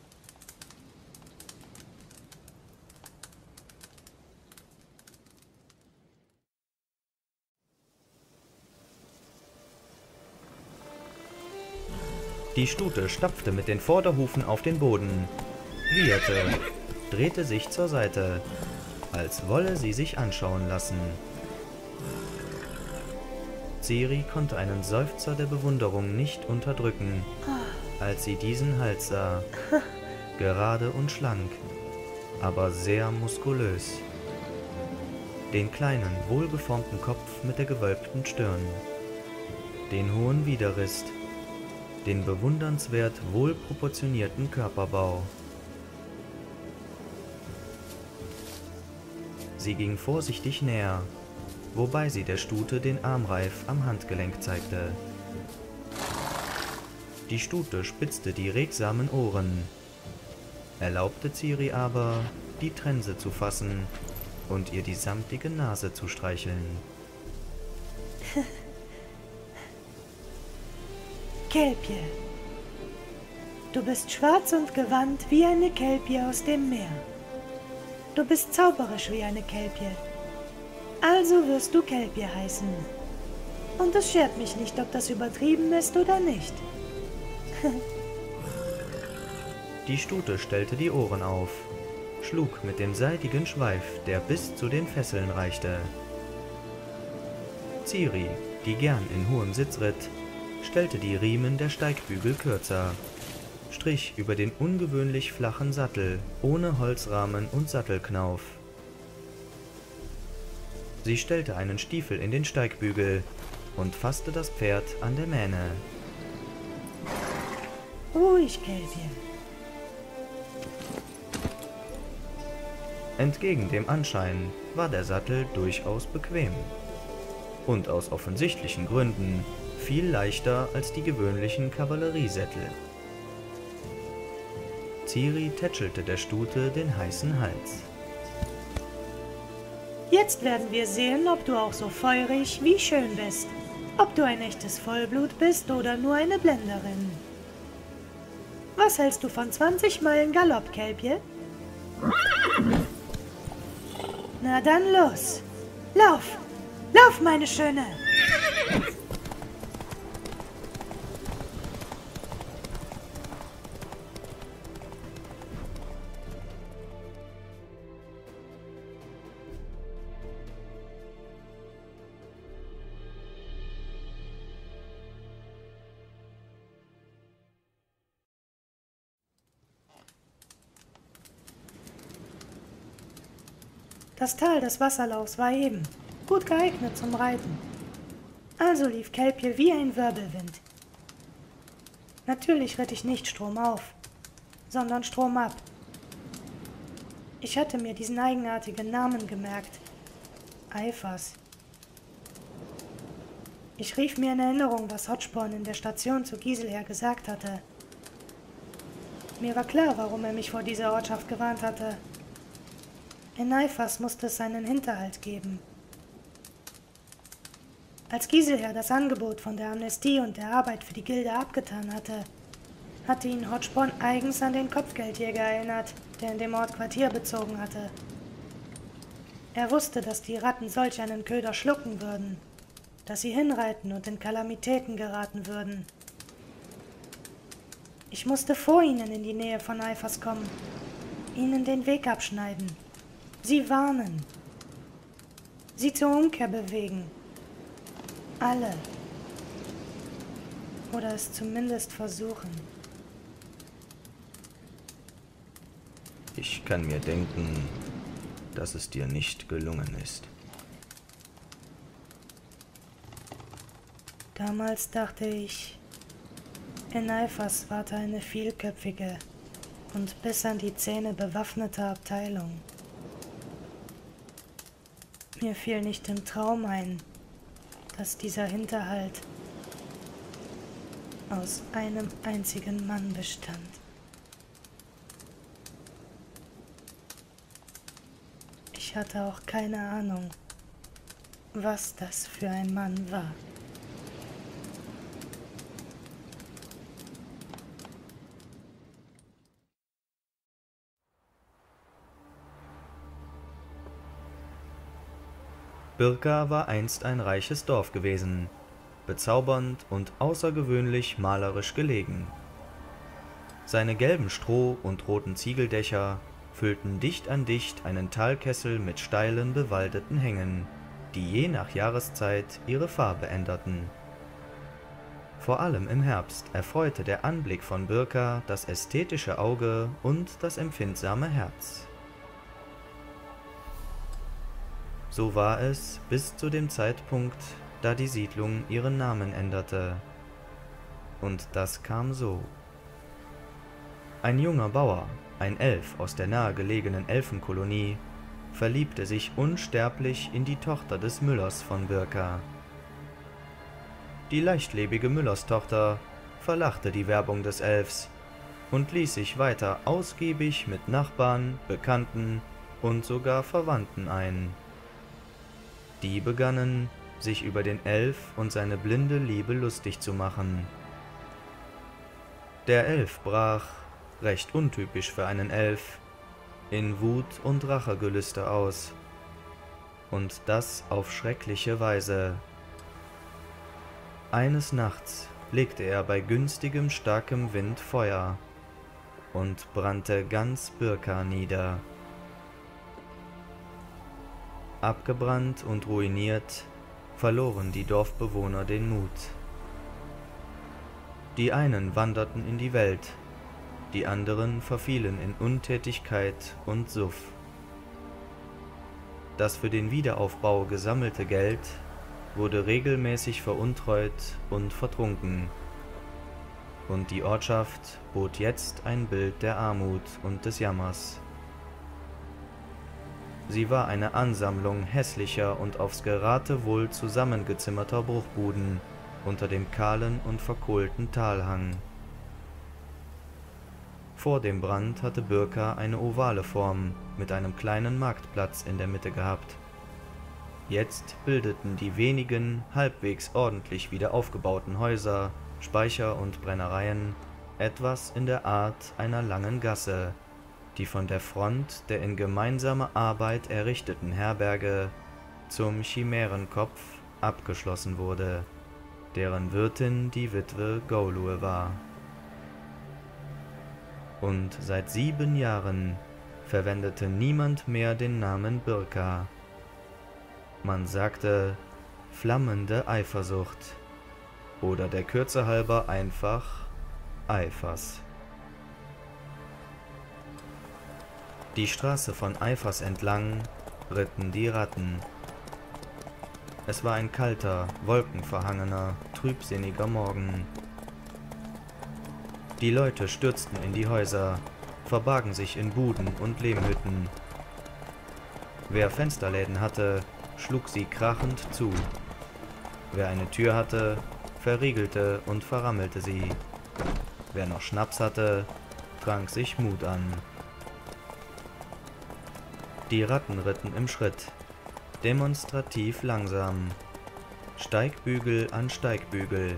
Die Stute stapfte mit den Vorderhufen auf den Boden, wieherte, drehte sich zur Seite, als wolle sie sich anschauen lassen. Ciri konnte einen Seufzer der Bewunderung nicht unterdrücken, als sie diesen Hals sah, gerade und schlank, aber sehr muskulös. Den kleinen, wohlgeformten Kopf mit der gewölbten Stirn, den hohen Widerrist, den bewundernswert wohlproportionierten Körperbau. Sie ging vorsichtig näher, wobei sie der Stute den Armreif am Handgelenk zeigte. Die Stute spitzte die regsamen Ohren, erlaubte Ciri aber, die Trense zu fassen und ihr die samtige Nase zu streicheln. Kelpie. Du bist schwarz und gewandt wie eine Kelpie aus dem Meer. Du bist zauberisch wie eine Kelpie. Also wirst du Kelpie heißen. Und es schert mich nicht, ob das übertrieben ist oder nicht. Die Stute stellte die Ohren auf, schlug mit dem seidigen Schweif, der bis zu den Fesseln reichte. Ciri, die gern in hohem Sitz ritt, stellte die Riemen der Steigbügel kürzer, strich über den ungewöhnlich flachen Sattel ohne Holzrahmen und Sattelknauf. Sie stellte einen Stiefel in den Steigbügel und fasste das Pferd an der Mähne. Ruhig, Kelpie. Entgegen dem Anschein war der Sattel durchaus bequem und aus offensichtlichen Gründen viel leichter als die gewöhnlichen Kavalleriesättel. Ciri tätschelte der Stute den heißen Hals. Jetzt werden wir sehen, ob du auch so feurig wie schön bist. Ob du ein echtes Vollblut bist oder nur eine Blenderin. Was hältst du von 20 Meilen Galopp, Kelpie? Na dann los. Lauf! Lauf, meine Schöne! Das Tal des Wasserlaufs war eben, gut geeignet zum Reiten. Also lief Kelpie wie ein Wirbelwind. Natürlich ritt ich nicht stromauf, sondern stromab. Ich hatte mir diesen eigenartigen Namen gemerkt. Eifas. Ich rief mir in Erinnerung, was Hodgborn in der Station zu Giselher gesagt hatte. Mir war klar, warum er mich vor dieser Ortschaft gewarnt hatte. In Eifas musste es einen Hinterhalt geben. Als Giselher das Angebot von der Amnestie und der Arbeit für die Gilde abgetan hatte, hatte ihn Hodgborn eigens an den Kopfgeldjäger erinnert, der in dem Ort Quartier bezogen hatte. Er wusste, dass die Ratten solch einen Köder schlucken würden, dass sie hinreiten und in Kalamitäten geraten würden. Ich musste vor ihnen in die Nähe von Eifas kommen, ihnen den Weg abschneiden, sie warnen, sie zur Umkehr bewegen. Alle. Oder es zumindest versuchen. Ich kann mir denken, dass es dir nicht gelungen ist. Damals dachte ich, in Eifas warte eine vielköpfige und bis an die Zähne bewaffnete Abteilung. Mir fiel nicht im Traum ein, dass dieser Hinterhalt aus einem einzigen Mann bestand. Ich hatte auch keine Ahnung, was das für ein Mann war. Birka war einst ein reiches Dorf gewesen, bezaubernd und außergewöhnlich malerisch gelegen. Seine gelben Stroh- und roten Ziegeldächer füllten dicht an dicht einen Talkessel mit steilen, bewaldeten Hängen, die je nach Jahreszeit ihre Farbe änderten. Vor allem im Herbst erfreute der Anblick von Birka das ästhetische Auge und das empfindsame Herz. So war es bis zu dem Zeitpunkt, da die Siedlung ihren Namen änderte. Und das kam so. Ein junger Bauer, ein Elf aus der nahegelegenen Elfenkolonie, verliebte sich unsterblich in die Tochter des Müllers von Birka. Die leichtlebige Müllerstochter verlachte die Werbung des Elfs und ließ sich weiter ausgiebig mit Nachbarn, Bekannten und sogar Verwandten ein. Die begannen, sich über den Elf und seine blinde Liebe lustig zu machen. Der Elf brach, recht untypisch für einen Elf, in Wut und Rachegelüste aus. Und das auf schreckliche Weise. Eines Nachts legte er bei günstigem, starkem Wind Feuer und brannte ganz Birka nieder. Abgebrannt und ruiniert, verloren die Dorfbewohner den Mut. Die einen wanderten in die Welt, die anderen verfielen in Untätigkeit und Suff. Das für den Wiederaufbau gesammelte Geld wurde regelmäßig veruntreut und vertrunken, und die Ortschaft bot jetzt ein Bild der Armut und des Jammers. Sie war eine Ansammlung hässlicher und aufs Geratewohl zusammengezimmerter Bruchbuden unter dem kahlen und verkohlten Talhang. Vor dem Brand hatte Birka eine ovale Form mit einem kleinen Marktplatz in der Mitte gehabt. Jetzt bildeten die wenigen halbwegs ordentlich wieder aufgebauten Häuser, Speicher und Brennereien etwas in der Art einer langen Gasse, die von der Front der in gemeinsamer Arbeit errichteten Herberge zum Chimärenkopf abgeschlossen wurde, deren Wirtin die Witwe Golue war. Und seit 7 Jahren verwendete niemand mehr den Namen Birka. Man sagte flammende Eifersucht oder der Kürze halber einfach Eifers. Die Straße von Eifers entlang ritten die Ratten. Es war ein kalter, wolkenverhangener, trübsinniger Morgen. Die Leute stürzten in die Häuser, verbargen sich in Buden und Lehmhütten. Wer Fensterläden hatte, schlug sie krachend zu. Wer eine Tür hatte, verriegelte und verrammelte sie. Wer noch Schnaps hatte, trank sich Mut an. Die Ratten ritten im Schritt, demonstrativ langsam, Steigbügel an Steigbügel.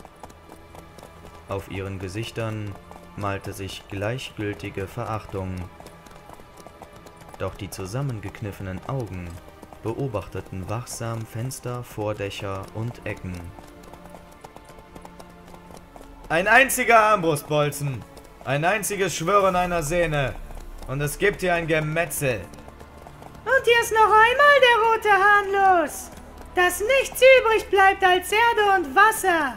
Auf ihren Gesichtern malte sich gleichgültige Verachtung. Doch die zusammengekniffenen Augen beobachteten wachsam Fenster, Vordächer und Ecken. Ein einziger Armbrustbolzen, ein einziges Schwören einer Sehne, und es gibt hier ein Gemetzel. Und hier ist noch einmal der rote Hahn los, dass nichts übrig bleibt als Erde und Wasser.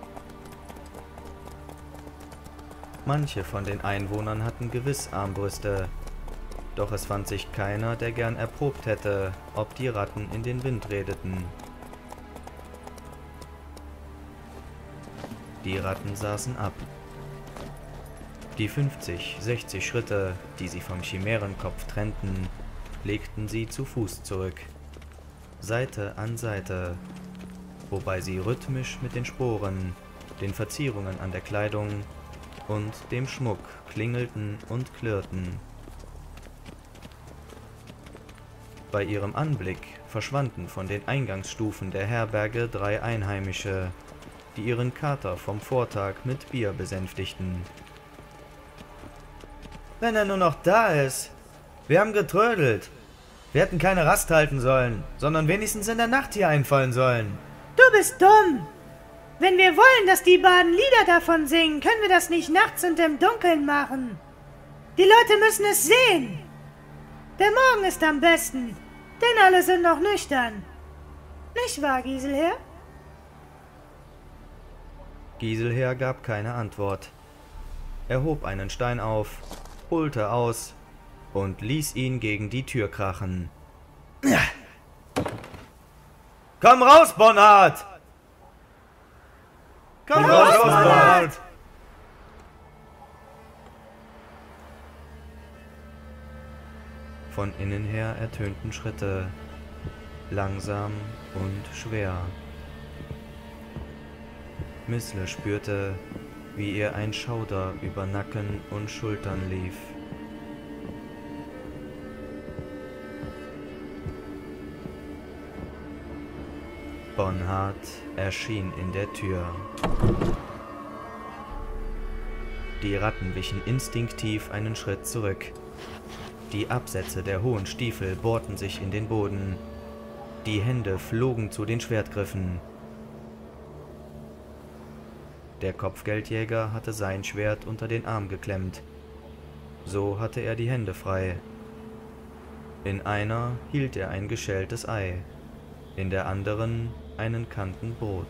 Manche von den Einwohnern hatten gewiss Armbrüste, doch es fand sich keiner, der gern erprobt hätte, ob die Ratten in den Wind redeten. Die Ratten saßen ab. Die 50, 60 Schritte, die sie vom Chimärenkopf trennten, legten sie zu Fuß zurück, Seite an Seite, wobei sie rhythmisch mit den Sporen, den Verzierungen an der Kleidung und dem Schmuck klingelten und klirrten. Bei ihrem Anblick verschwanden von den Eingangsstufen der Herberge 3 Einheimische, die ihren Kater vom Vortag mit Bier besänftigten. Wenn er nur noch da ist. Wir haben getrödelt. Wir hätten keine Rast halten sollen, sondern wenigstens in der Nacht hier einfallen sollen. Du bist dumm. Wenn wir wollen, dass die Baden Lieder davon singen, können wir das nicht nachts und im Dunkeln machen. Die Leute müssen es sehen. Der Morgen ist am besten, denn alle sind noch nüchtern. Nicht wahr, Giselher? Giselher gab keine Antwort. Er hob einen Stein auf, holte aus und ließ ihn gegen die Tür krachen. Komm raus, Bonhard! Komm raus, Bonhard! Von innen her ertönten Schritte, langsam und schwer. Missle spürte, wie ihr ein Schauder über Nacken und Schultern lief. Bonhard erschien in der Tür. Die Ratten wichen instinktiv einen Schritt zurück. Die Absätze der hohen Stiefel bohrten sich in den Boden. Die Hände flogen zu den Schwertgriffen. Der Kopfgeldjäger hatte sein Schwert unter den Arm geklemmt. So hatte er die Hände frei. In einer hielt er ein geschältes Ei, in der anderen einen Kanten Brot.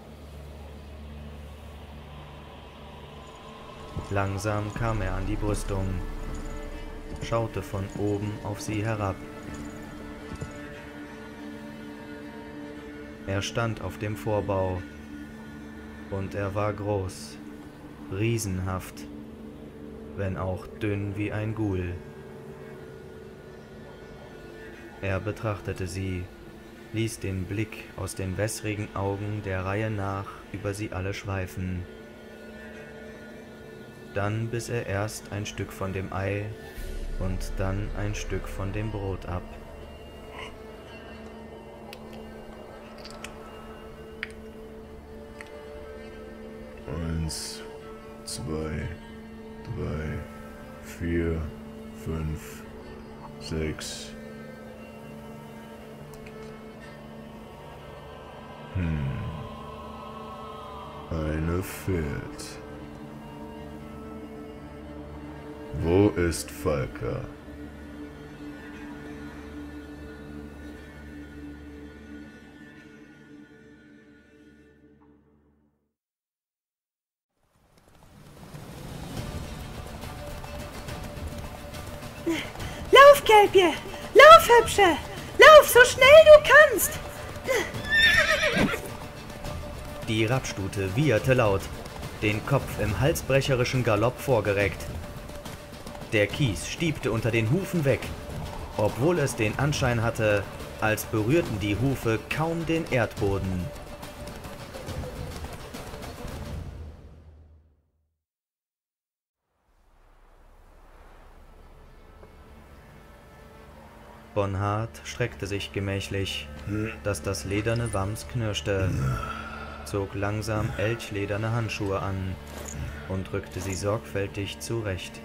Langsam kam er an die Brüstung, schaute von oben auf sie herab. Er stand auf dem Vorbau, und er war groß, riesenhaft, wenn auch dünn wie ein Ghoul. Er betrachtete sie, ließ den Blick aus den wässrigen Augen der Reihe nach über sie alle schweifen. Dann biss er erst ein Stück von dem Ei und dann ein Stück von dem Brot ab. Eins, 2, 3, 4, 5, 6. Eine fehlt. Wo ist Falka? Lauf, Kelpje! Lauf, Hübsche! Lauf, so schnell du kannst! Die Rappstute wieherte laut, den Kopf im halsbrecherischen Galopp vorgereckt. Der Kies stiebte unter den Hufen weg, obwohl es den Anschein hatte, als berührten die Hufe kaum den Erdboden. Bonhard streckte sich gemächlich, dass das lederne Wams knirschte, zog langsam elchlederne Handschuhe an und rückte sie sorgfältig zurecht.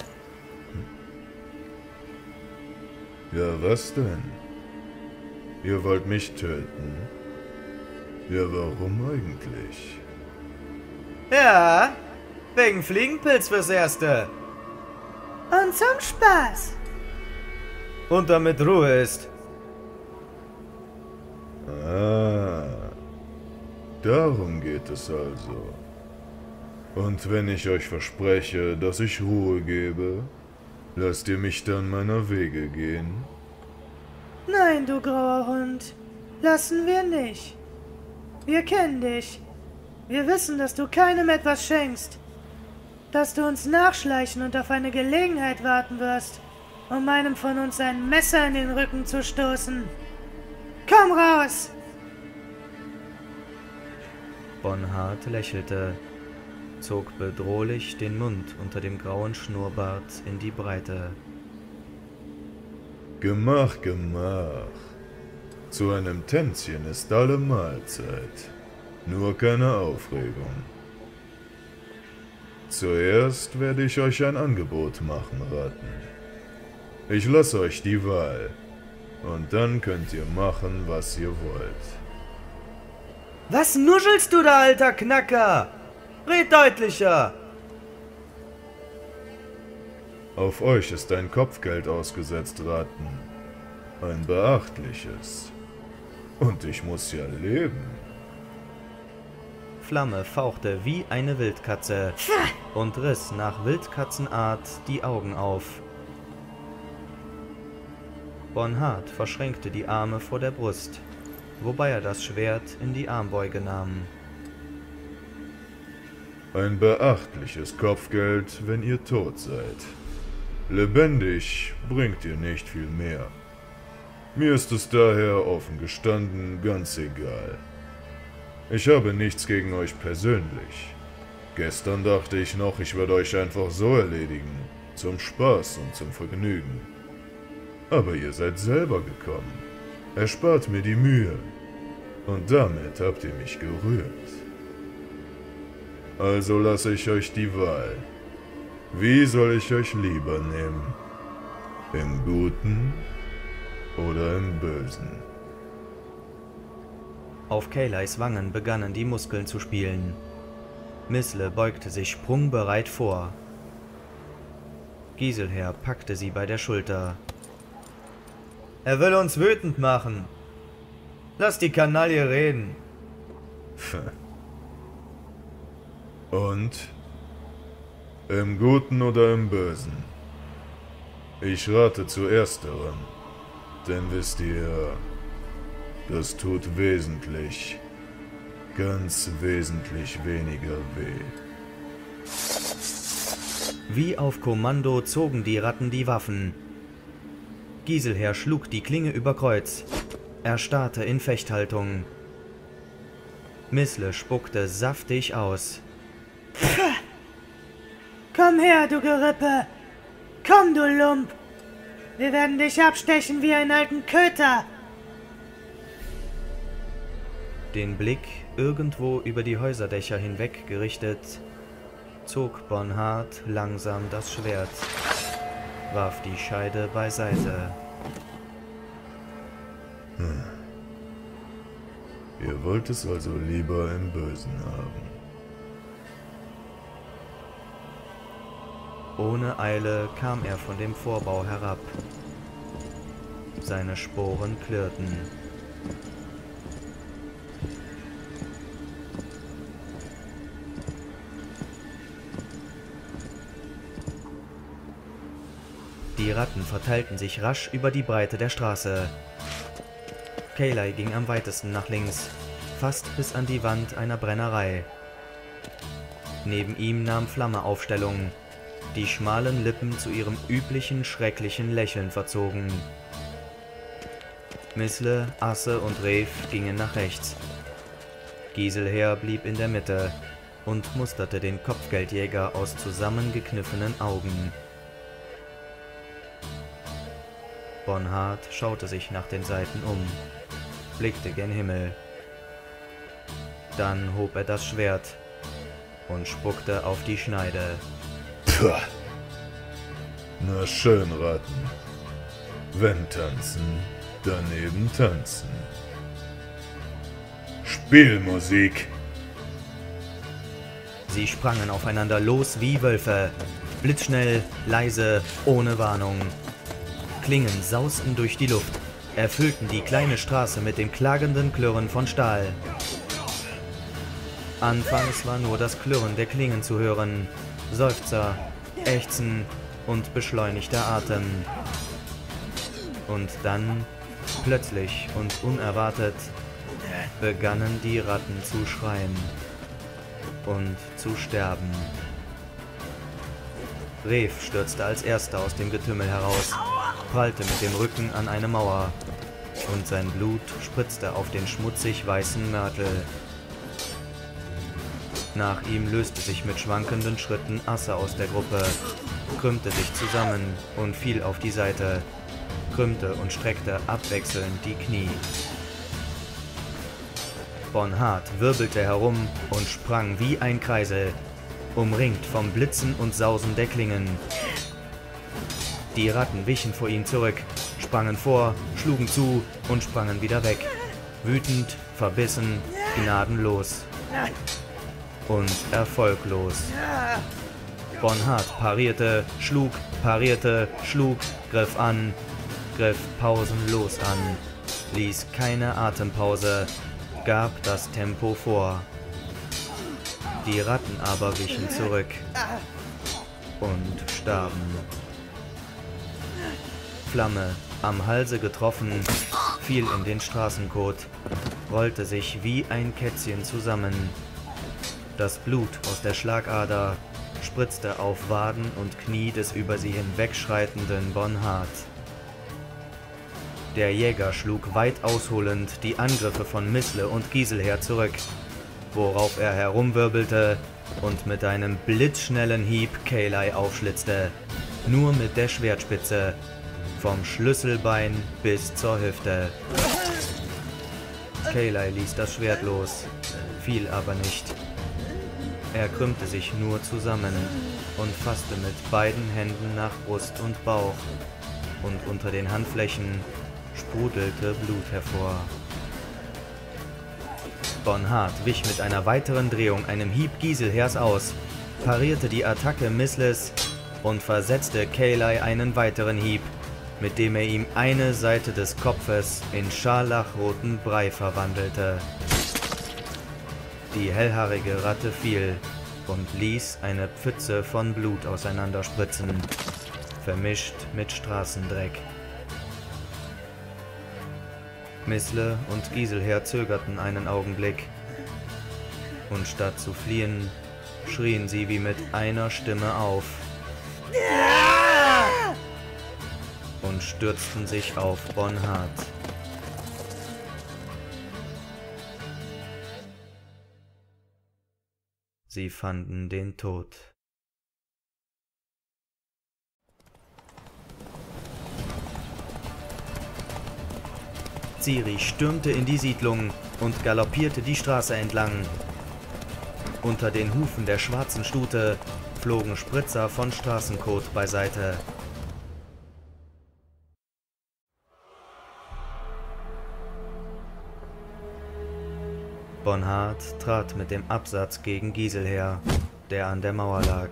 Ja, was denn? Ihr wollt mich töten? Ja, warum eigentlich? Ja, wegen Fliegenpilz fürs Erste. Und zum Spaß. Und damit Ruhe ist. Ah, darum geht es also. Und wenn ich euch verspreche, dass ich Ruhe gebe, lasst ihr mich dann meiner Wege gehen? Nein, du grauer Hund. Lassen wir nicht. Wir kennen dich. Wir wissen, dass du keinem etwas schenkst. Dass du uns nachschleichen und auf eine Gelegenheit warten wirst, um einem von uns ein Messer in den Rücken zu stoßen. Komm raus! Bonhard lächelte, zog bedrohlich den Mund unter dem grauen Schnurrbart in die Breite. Gemach, Gemach. Zu einem Tänzchen ist alle Mahlzeit. Nur keine Aufregung. Zuerst werde ich euch ein Angebot machen, Ratten. Ich lasse euch die Wahl. Und dann könnt ihr machen, was ihr wollt. Was nuschelst du da, alter Knacker? Red deutlicher! Auf euch ist ein Kopfgeld ausgesetzt, Ratten. Ein beachtliches. Und ich muss ja leben. Flamme fauchte wie eine Wildkatze und riss nach Wildkatzenart die Augen auf. Bonhart verschränkte die Arme vor der Brust, wobei er das Schwert in die Armbeuge nahm. Ein beachtliches Kopfgeld, wenn ihr tot seid. Lebendig bringt ihr nicht viel mehr. Mir ist es daher offen gestanden ganz egal. Ich habe nichts gegen euch persönlich. Gestern dachte ich noch, ich werde euch einfach so erledigen, zum Spaß und zum Vergnügen. Aber ihr seid selber gekommen. Erspart mir die Mühe. Und damit habt ihr mich gerührt. Also lasse ich euch die Wahl. Wie soll ich euch lieber nehmen? Im Guten oder im Bösen? Auf Kayleis Wangen begannen die Muskeln zu spielen. Missle beugte sich sprungbereit vor. Giselher packte sie bei der Schulter. Er will uns wütend machen. Lass die Kanaille reden. Und? Im Guten oder im Bösen? Ich rate zu ersterem. Denn wisst ihr, das tut wesentlich, ganz wesentlich weniger weh. Wie auf Kommando zogen die Ratten die Waffen. Giselher schlug die Klinge über Kreuz. Er starrte in Fechthaltung. Missle spuckte saftig aus. Komm her, du Gerippe! Komm, du Lump! Wir werden dich abstechen wie einen alten Köter! Den Blick irgendwo über die Häuserdächer hinweg gerichtet, zog Bonhart langsam das Schwert, warf die Scheide beiseite. Ihr wollt es also lieber im Bösen haben. Ohne Eile kam er von dem Vorbau herab. Seine Sporen klirrten. Die Ratten verteilten sich rasch über die Breite der Straße. Kaylai ging am weitesten nach links, fast bis an die Wand einer Brennerei. Neben ihm nahm Flamme Aufstellung, die schmalen Lippen zu ihrem üblichen schrecklichen Lächeln verzogen. Missle, Asse und Rev gingen nach rechts. Giselher blieb in der Mitte und musterte den Kopfgeldjäger aus zusammengekniffenen Augen. Bonhart schaute sich nach den Seiten um, blickte gen Himmel. Dann hob er das Schwert und spuckte auf die Schneide. Puh. Na schön, Ratten. Wenn tanzen, daneben tanzen. Spielmusik! Sie sprangen aufeinander los wie Wölfe, blitzschnell, leise, ohne Warnung. Klingen sausten durch die Luft, erfüllten die kleine Straße mit dem klagenden Klirren von Stahl. Anfangs war nur das Klirren der Klingen zu hören, Seufzer, Ächzen und beschleunigter Atem. Und dann, plötzlich und unerwartet, begannen die Ratten zu schreien und zu sterben. Rev stürzte als erster aus dem Getümmel heraus, prallte mit dem Rücken an eine Mauer und sein Blut spritzte auf den schmutzig weißen Mörtel. Nach ihm löste sich mit schwankenden Schritten Asse aus der Gruppe, krümmte sich zusammen und fiel auf die Seite. krümmte und streckte abwechselnd die Knie. Bonhart wirbelte herum und sprang wie ein Kreisel, umringt vom Blitzen und Sausen der Klingen. Die Ratten wichen vor ihm zurück, sprangen vor, schlugen zu und sprangen wieder weg. Wütend, verbissen, gnadenlos und erfolglos. Bonhart parierte, schlug, griff an, griff pausenlos an, ließ keine Atempause, gab das Tempo vor. Die Ratten aber wichen zurück und starben. Flamme, am Halse getroffen, fiel in den Straßenkot, rollte sich wie ein Kätzchen zusammen. Das Blut aus der Schlagader spritzte auf Waden und Knie des über sie hinwegschreitenden Bonhart. Der Jäger schlug weit ausholend die Angriffe von Missle und Giselher zurück, worauf er herumwirbelte und mit einem blitzschnellen Hieb Kaeli aufschlitzte, nur mit der Schwertspitze, vom Schlüsselbein bis zur Hüfte. Kaeli ließ das Schwert los, fiel aber nicht. Er krümmte sich nur zusammen und fasste mit beiden Händen nach Brust und Bauch, und unter den Handflächen sprudelte Blut hervor. Bonhart wich mit einer weiteren Drehung einem Hieb Giselhers aus, parierte die Attacke Missles und versetzte Kaeli einen weiteren Hieb, mit dem er ihm eine Seite des Kopfes in scharlachroten Brei verwandelte. Die hellhaarige Ratte fiel und ließ eine Pfütze von Blut auseinanderspritzen, vermischt mit Straßendreck. Missle und Giselher zögerten einen Augenblick, und statt zu fliehen, schrien sie wie mit einer Stimme auf und stürzten sich auf Bonhart. Sie fanden den Tod. Ciri stürmte in die Siedlung und galoppierte die Straße entlang. Unter den Hufen der schwarzen Stute flogen Spritzer von Straßenkot beiseite. Bonhart trat mit dem Absatz gegen Giselher, der an der Mauer lag.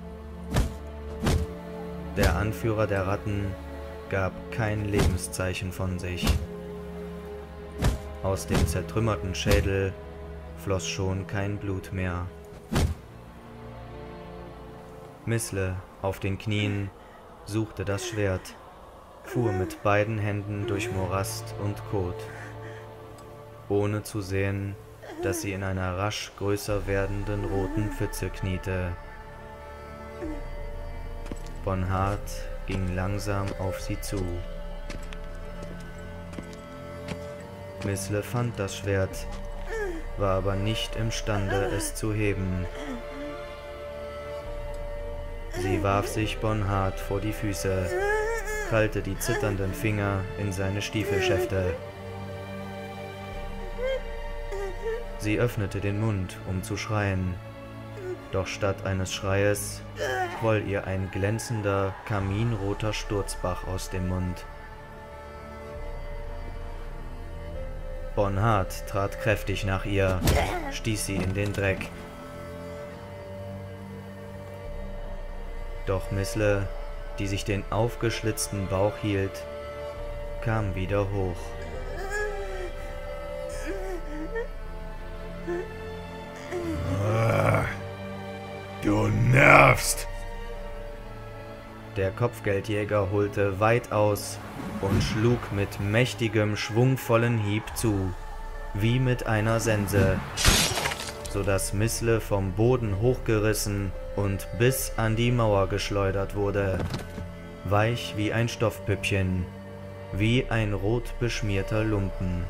Der Anführer der Ratten gab kein Lebenszeichen von sich. Aus dem zertrümmerten Schädel floss schon kein Blut mehr. Missle, auf den Knien, suchte das Schwert, fuhr mit beiden Händen durch Morast und Kot, ohne zu sehen, dass sie in einer rasch größer werdenden roten Pfütze kniete. Bonhart ging langsam auf sie zu. Missle fand das Schwert, war aber nicht imstande, es zu heben. Sie warf sich Bonhart vor die Füße, krallte die zitternden Finger in seine Stiefelschäfte. Sie öffnete den Mund, um zu schreien, doch statt eines Schreies quoll ihr ein glänzender, kaminroter Sturzbach aus dem Mund. Bonhart trat kräftig nach ihr, stieß sie in den Dreck. Doch Missle, die sich den aufgeschlitzten Bauch hielt, kam wieder hoch. Du nervst! Der Kopfgeldjäger holte weit aus und schlug mit mächtigem, schwungvollen Hieb zu, wie mit einer Sense, sodass Missle vom Boden hochgerissen und bis an die Mauer geschleudert wurde, weich wie ein Stoffpüppchen, wie ein rot beschmierter Lumpen.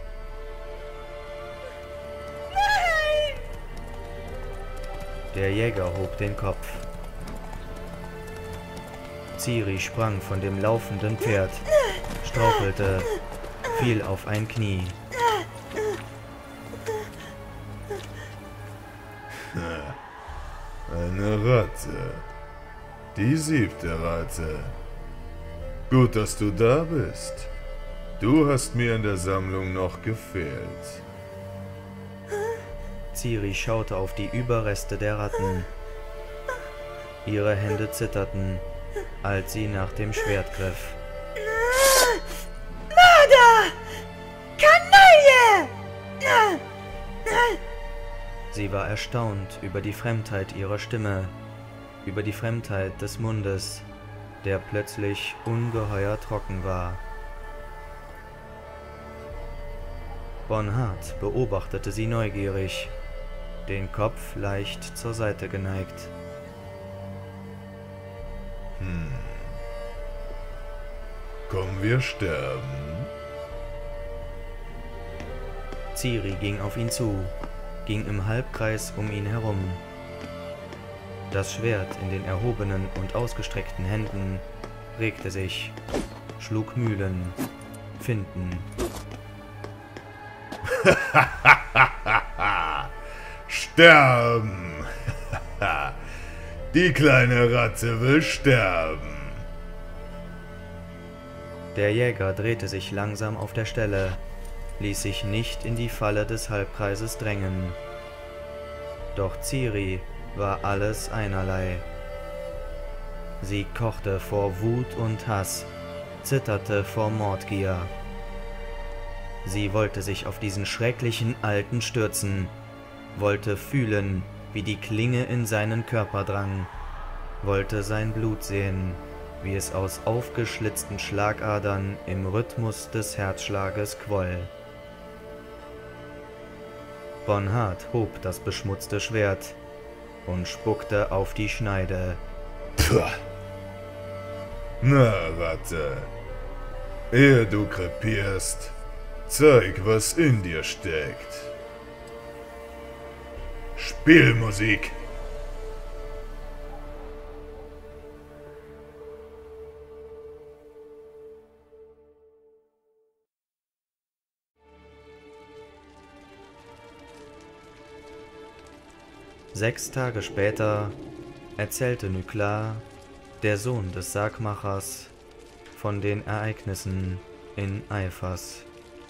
Der Jäger hob den Kopf. Ciri sprang von dem laufenden Pferd, strauchelte, fiel auf ein Knie. Eine Ratte. Die 7. Ratte. Gut, dass du da bist. Du hast mir in der Sammlung noch gefehlt. Ciri schaute auf die Überreste der Ratten. Ihre Hände zitterten, als sie nach dem Schwert griff. Mörder! Kanaille! Sie war erstaunt über die Fremdheit ihrer Stimme, über die Fremdheit des Mundes, der plötzlich ungeheuer trocken war. Bonhart beobachtete sie neugierig, den Kopf leicht zur Seite geneigt. Komm, wir sterben. Ciri ging auf ihn zu, ging im Halbkreis um ihn herum. Das Schwert in den erhobenen und ausgestreckten Händen regte sich, schlug Mühlen, Finten. Sterben! Die kleine Ratte will sterben. Der Jäger drehte sich langsam auf der Stelle, ließ sich nicht in die Falle des Halbkreises drängen. Doch Ciri war alles einerlei. Sie kochte vor Wut und Hass, zitterte vor Mordgier. Sie wollte sich auf diesen schrecklichen Alten stürzen, wollte fühlen, wie die Klinge in seinen Körper drang, wollte sein Blut sehen, wie es aus aufgeschlitzten Schlagadern im Rhythmus des Herzschlages quoll. Bonhart hob das beschmutzte Schwert und spuckte auf die Schneide. Puh. Na, Ratte, ehe du krepierst, zeig, was in dir steckt. Spielmusik! Sechs Tage später erzählte Nuklar, der Sohn des Sargmachers, von den Ereignissen in Eifas.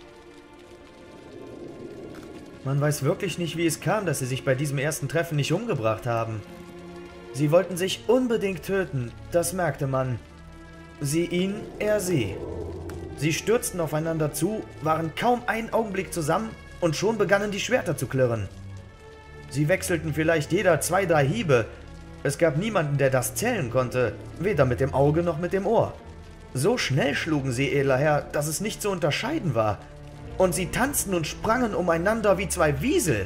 Man weiß wirklich nicht, wie es kam, dass sie sich bei diesem ersten Treffen nicht umgebracht haben. Sie wollten sich unbedingt töten, das merkte man. Sie ihn, er sie. Sie stürzten aufeinander zu, waren kaum einen Augenblick zusammen und schon begannen die Schwerter zu klirren. Sie wechselten vielleicht jeder 2, 3 Hiebe. Es gab niemanden, der das zählen konnte, weder mit dem Auge noch mit dem Ohr. So schnell schlugen sie, edler Herr, dass es nicht zu unterscheiden war. Und sie tanzten und sprangen umeinander wie 2 Wiesel.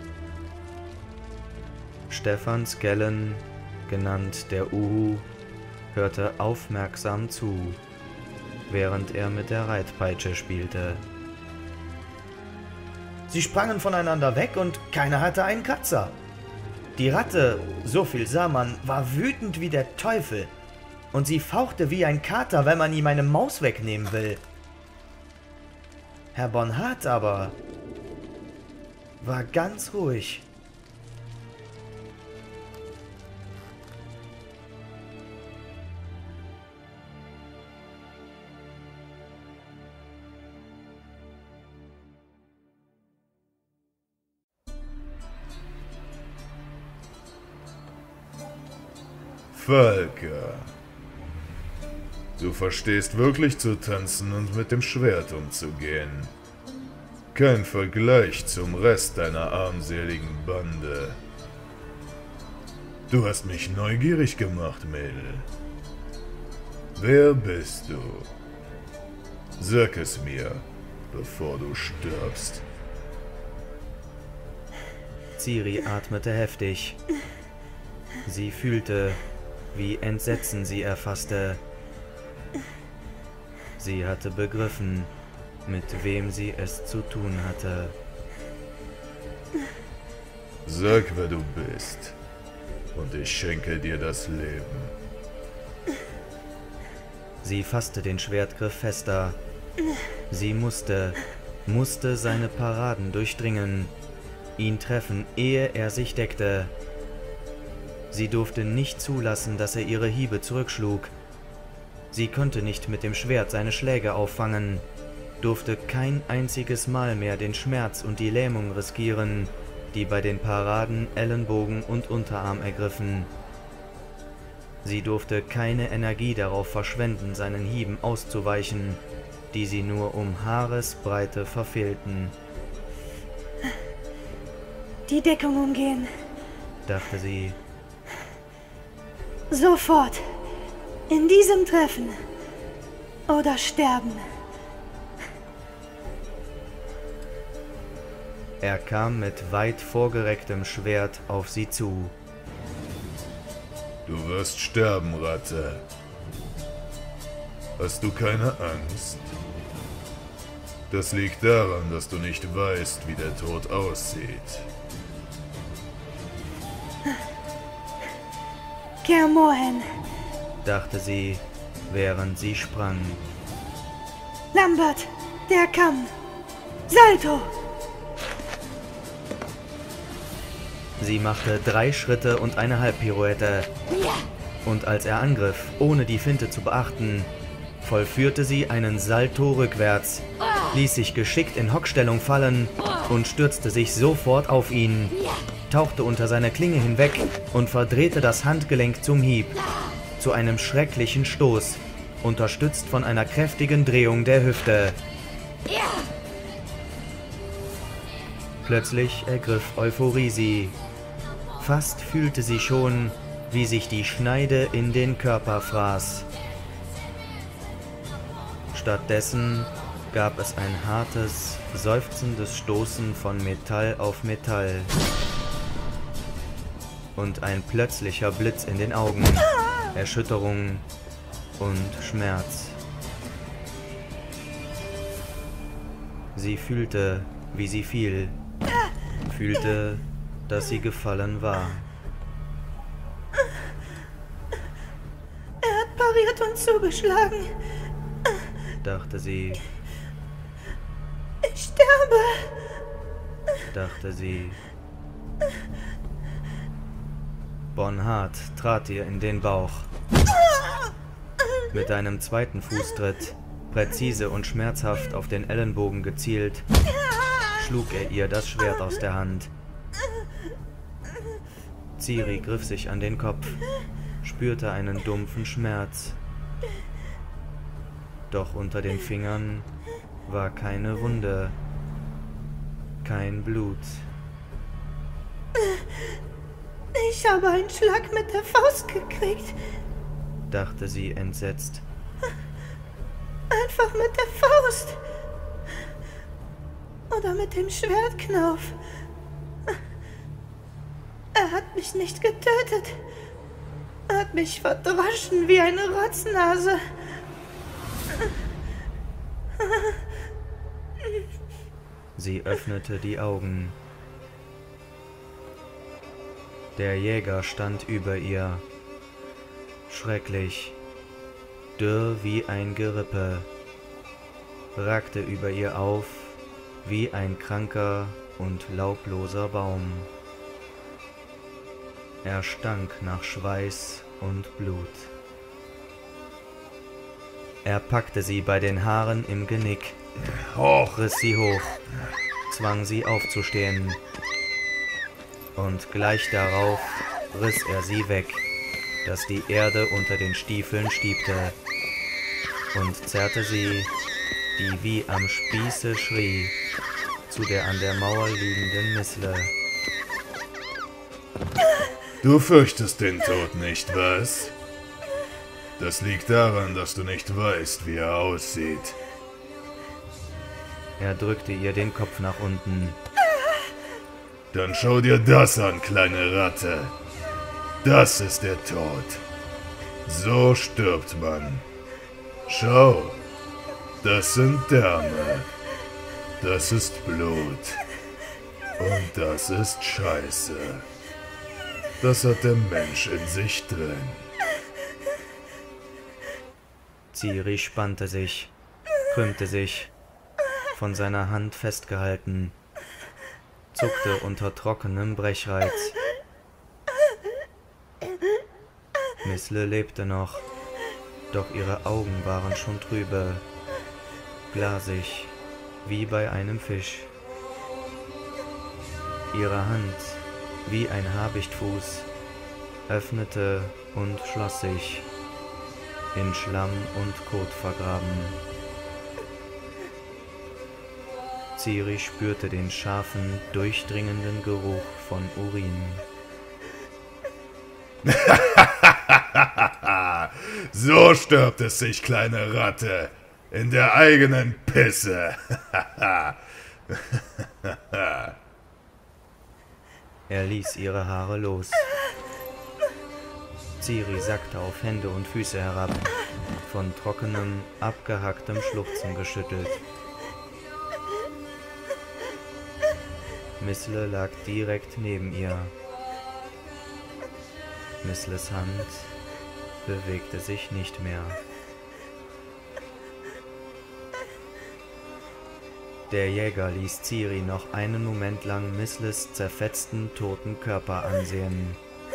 Stefan Skellen, genannt der Uhu, hörte aufmerksam zu, während er mit der Reitpeitsche spielte. Sie sprangen voneinander weg und keiner hatte einen Kratzer. Die Ratte, so viel sah man, war wütend wie der Teufel. Und sie fauchte wie ein Kater, wenn man ihm eine Maus wegnehmen will. Herr Bonhart aber war ganz ruhig. Falka, du verstehst wirklich zu tanzen und mit dem Schwert umzugehen. Kein Vergleich zum Rest deiner armseligen Bande. Du hast mich neugierig gemacht, Mädel. Wer bist du? Sag es mir, bevor du stirbst. Ciri atmete heftig. Sie fühlte, wie Entsetzen sie erfasste. Sie hatte begriffen, mit wem sie es zu tun hatte. Sag, wer du bist, und ich schenke dir das Leben. Sie fasste den Schwertgriff fester. Sie musste seine Paraden durchdringen, ihn treffen, ehe er sich deckte. Sie durfte nicht zulassen, dass er ihre Hiebe zurückschlug. Sie konnte nicht mit dem Schwert seine Schläge auffangen, durfte kein einziges Mal mehr den Schmerz und die Lähmung riskieren, die bei den Paraden Ellenbogen und Unterarm ergriffen. Sie durfte keine Energie darauf verschwenden, seinen Hieben auszuweichen, die sie nur um Haaresbreite verfehlten. Die Deckung umgehen. Dachte sie. Sofort. In diesem Treffen. Oder sterben. Er kam mit weit vorgerecktem Schwert auf sie zu. Du wirst sterben, Ratte. Hast du keine Angst? Das liegt daran, dass du nicht weißt, wie der Tod aussieht. Kaer Morhen, dachte sie, während sie sprang. Lambert, der Kamm. Salto! Sie machte 3 Schritte und eine Halbpirouette. Und als er angriff, ohne die Finte zu beachten, vollführte sie einen Salto rückwärts, ließ sich geschickt in Hockstellung fallen und stürzte sich sofort auf ihn, tauchte unter seine Klinge hinweg und verdrehte das Handgelenk zum Hieb, zu einem schrecklichen Stoß, unterstützt von einer kräftigen Drehung der Hüfte. Plötzlich ergriff Euphorie sie. Fast fühlte sie schon, wie sich die Schneide in den Körper fraß. Stattdessen gab es ein hartes, seufzendes Stoßen von Metall auf Metall und ein plötzlicher Blitz in den Augen, Erschütterung und Schmerz. Sie fühlte, wie sie fiel, fühlte, dass sie gefallen war. Er hat pariert und zugeschlagen. Dachte sie, Ich sterbe. dachte sie. Bonhart trat ihr in den Bauch. Mit einem zweiten Fußtritt, präzise und schmerzhaft auf den Ellenbogen gezielt, schlug er ihr das Schwert aus der Hand. Ciri griff sich an den Kopf, spürte einen dumpfen Schmerz. Doch unter den Fingern war keine Wunde, kein Blut. Ich habe einen Schlag mit der Faust gekriegt. Dachte sie entsetzt. Einfach mit der Faust. Oder mit dem Schwertknauf. Er hat mich nicht getötet. Er hat mich verdroschen wie eine Rotznase. Sie öffnete die Augen. Der Jäger stand über ihr. Schrecklich, dürr wie ein Gerippe, ragte über ihr auf wie ein kranker und laubloser Baum. Er stank nach Schweiß und Blut. Er packte sie bei den Haaren im Genick, riss sie hoch, zwang sie aufzustehen. Und gleich darauf riss er sie weg, dass die Erde unter den Stiefeln stiebte, und zerrte sie, die wie am Spieße schrie, zu der an der Mauer liegenden Missle. Du fürchtest den Tod nicht, was? Das liegt daran, dass du nicht weißt, wie er aussieht. Er drückte ihr den Kopf nach unten. Dann schau dir das an, kleine Ratte. Das ist der Tod. So stirbt man. Schau, das sind Därme. Das ist Blut. Und das ist Scheiße. Das hat der Mensch in sich drin. Ciri spannte sich, krümmte sich, von seiner Hand festgehalten, zuckte unter trockenem Brechreiz. Missle lebte noch, doch ihre Augen waren schon trübe, glasig, wie bei einem Fisch. Ihre Hand, wie ein Habichtfuß, öffnete und schloss sich, in Schlamm und Kot vergraben. Ciri spürte den scharfen, durchdringenden Geruch von Urin. So stirbt es sich, kleine Ratte, in der eigenen Pisse. Er ließ ihre Haare los. Ciri sackte auf Hände und Füße herab, von trockenem, abgehacktem Schluchzen geschüttelt. Missle lag direkt neben ihr. Missles Hand bewegte sich nicht mehr. Der Jäger ließ Ciri noch einen Moment lang Missles zerfetzten, toten Körper ansehen.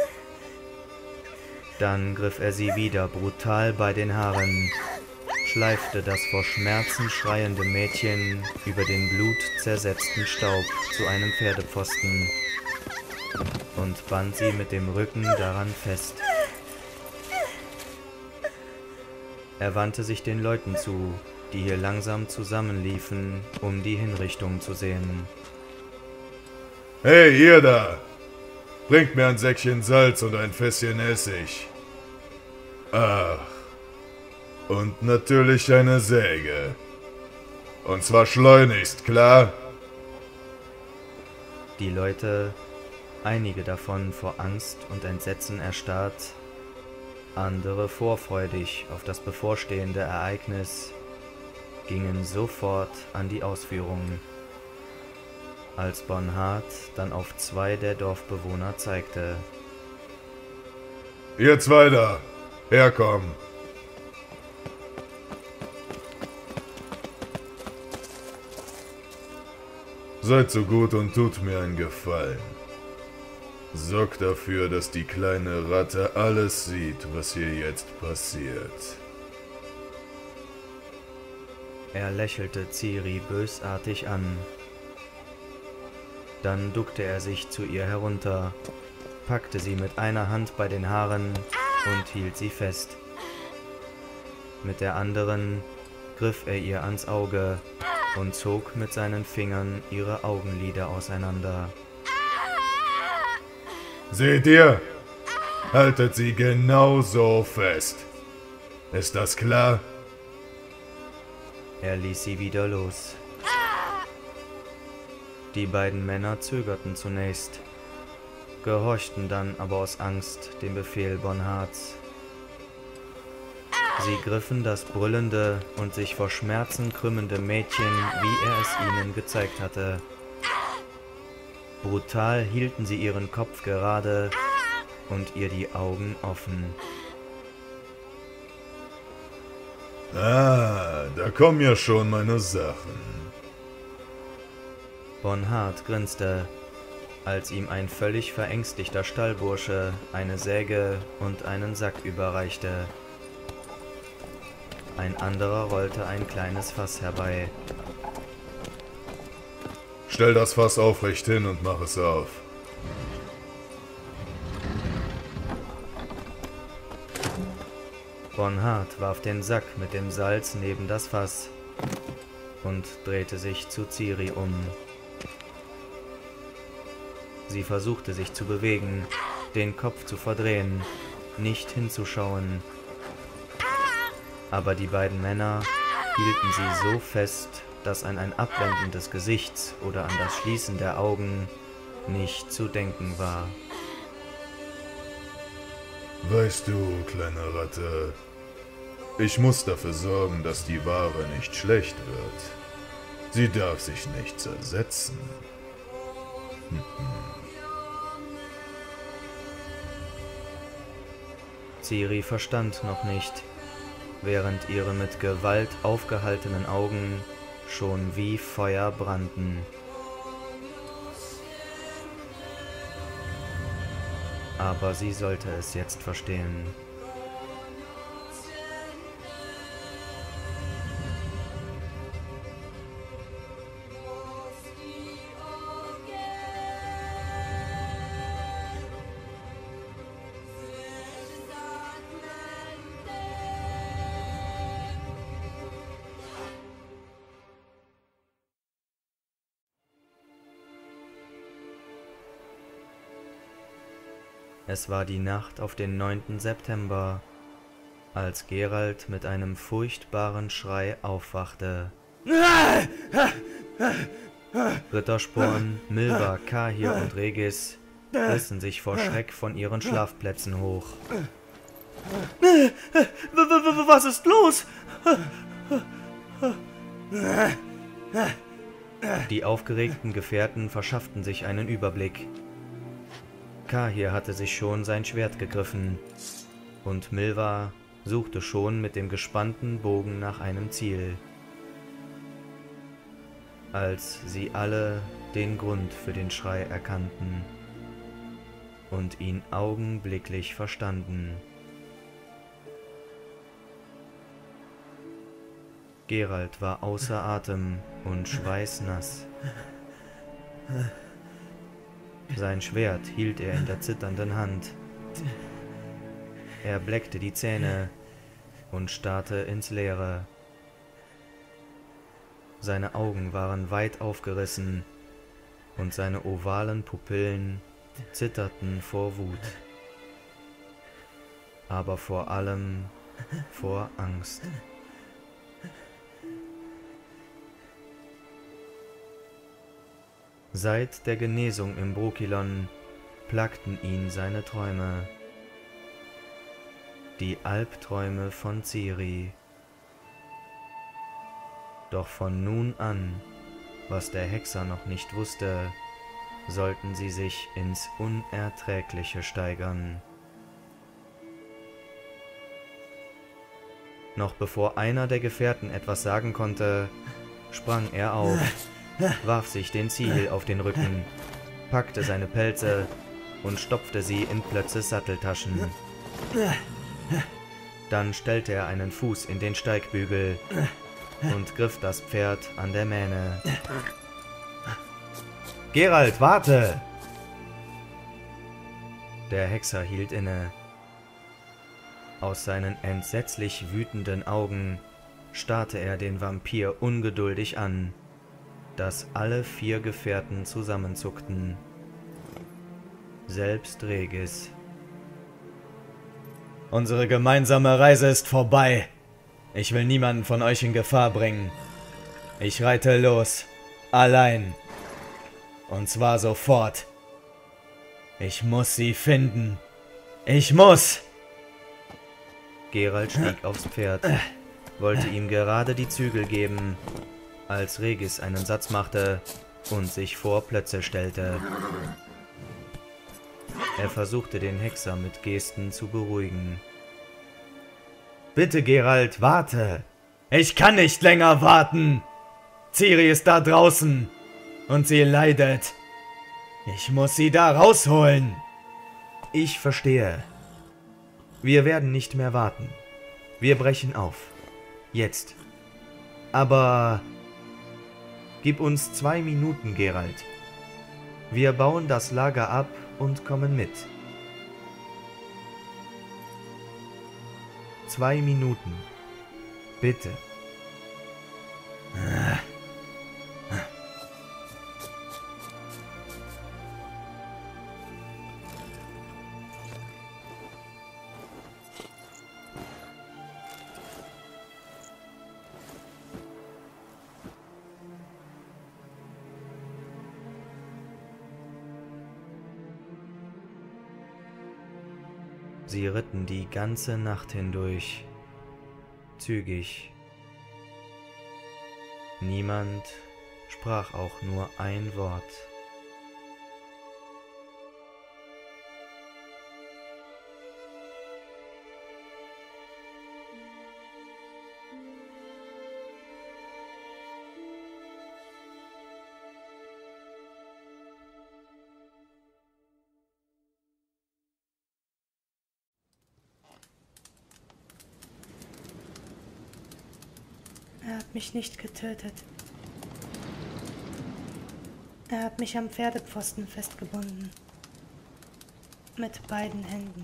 Dann griff er sie wieder brutal bei den Haaren, schleifte das vor Schmerzen schreiende Mädchen über den blutzersetzten Staub zu einem Pferdepfosten und band sie mit dem Rücken daran fest. Er wandte sich den Leuten zu, die hier langsam zusammenliefen, um die Hinrichtung zu sehen. Hey, ihr da! Bringt mir ein Säckchen Salz und ein Fässchen Essig. Ach, und natürlich eine Säge. Und zwar schleunigst, klar? Die Leute, einige davon vor Angst und Entsetzen erstarrt, andere vorfreudig auf das bevorstehende Ereignis, gingen sofort an die Ausführung, als Bonhart dann auf 2 der Dorfbewohner zeigte. Ihr zwei da, herkommen! Seid so gut und tut mir einen Gefallen. Sorgt dafür, dass die kleine Ratte alles sieht, was hier jetzt passiert. Er lächelte Ciri bösartig an. Dann duckte er sich zu ihr herunter, packte sie mit einer Hand bei den Haaren und hielt sie fest. Mit der anderen griff er ihr ans Auge und zog mit seinen Fingern ihre Augenlider auseinander. Seht ihr? Haltet sie genau so fest. Ist das klar? Er ließ sie wieder los. Die beiden Männer zögerten zunächst, gehorchten dann aber aus Angst dem Befehl Bonharts. Sie griffen das brüllende und sich vor Schmerzen krümmende Mädchen, wie er es ihnen gezeigt hatte. Brutal hielten sie ihren Kopf gerade und ihr die Augen offen. Ah, da kommen ja schon meine Sachen. Bonhart grinste, als ihm ein völlig verängstigter Stallbursche eine Säge und einen Sack überreichte. Ein anderer rollte ein kleines Fass herbei. Stell das Fass aufrecht hin und mach es auf. Bonhart warf den Sack mit dem Salz neben das Fass und drehte sich zu Ciri um. Sie versuchte sich zu bewegen, den Kopf zu verdrehen, nicht hinzuschauen. Aber die beiden Männer hielten sie so fest, dass an ein Abwenden des Gesichts oder an das Schließen der Augen nicht zu denken war. Weißt du, kleine Ratte, ich muss dafür sorgen, dass die Ware nicht schlecht wird. Sie darf sich nicht zersetzen. Ciri verstand noch nicht. während ihre mit Gewalt aufgehaltenen Augen schon wie Feuer brannten. Aber sie sollte es jetzt verstehen. Es war die Nacht auf den 9. September, als Geralt mit einem furchtbaren Schrei aufwachte. Rittersporn, Milva, Kahir und Regis rissen sich vor Schreck von ihren Schlafplätzen hoch. Was ist los? Die aufgeregten Gefährten verschafften sich einen Überblick. Kahir hatte sich schon sein Schwert gegriffen, und Milva suchte schon mit dem gespannten Bogen nach einem Ziel. Als sie alle den Grund für den Schrei erkannten und ihn augenblicklich verstanden. Geralt war außer Atem und schweißnass. Sein Schwert hielt er in der zitternden Hand. Er bleckte die Zähne und starrte ins Leere. Seine Augen waren weit aufgerissen und seine ovalen Pupillen zitterten vor Wut. Aber vor allem vor Angst. Seit der Genesung im Brokilon plagten ihn seine Träume. Die Albträume von Ciri. Doch von nun an, was der Hexer noch nicht wusste, sollten sie sich ins Unerträgliche steigern. Noch bevor einer der Gefährten etwas sagen konnte, sprang er auf, warf sich den Ziegel auf den Rücken, packte seine Pelze und stopfte sie in Plötzes Satteltaschen. Dann stellte er einen Fuß in den Steigbügel und griff das Pferd an der Mähne. »Geralt, warte!« Der Hexer hielt inne. Aus seinen entsetzlich wütenden Augen starrte er den Vampir ungeduldig an, dass alle 4 Gefährten zusammenzuckten. Selbst Regis. »Unsere gemeinsame Reise ist vorbei. Ich will niemanden von euch in Gefahr bringen. Ich reite los. Allein. Und zwar sofort. Ich muss sie finden. Ich muss!« Geralt stieg aufs Pferd, wollte ihm gerade die Zügel geben, als Regis einen Satz machte und sich vor Plötze stellte. Er versuchte den Hexer mit Gesten zu beruhigen. »Bitte, Geralt, warte! Ich kann nicht länger warten! Ciri ist da draußen und sie leidet. Ich muss sie da rausholen!« »Ich verstehe. Wir werden nicht mehr warten. Wir brechen auf. Jetzt. Aber gib uns 2 Minuten, Geralt. Wir bauen das Lager ab und kommen mit. 2 Minuten. Bitte.« Sie ritten die ganze Nacht hindurch, zügig. Niemand sprach auch nur ein Wort. Er hat mich nicht getötet. Er hat mich am Pferdepfosten festgebunden. Mit beiden Händen.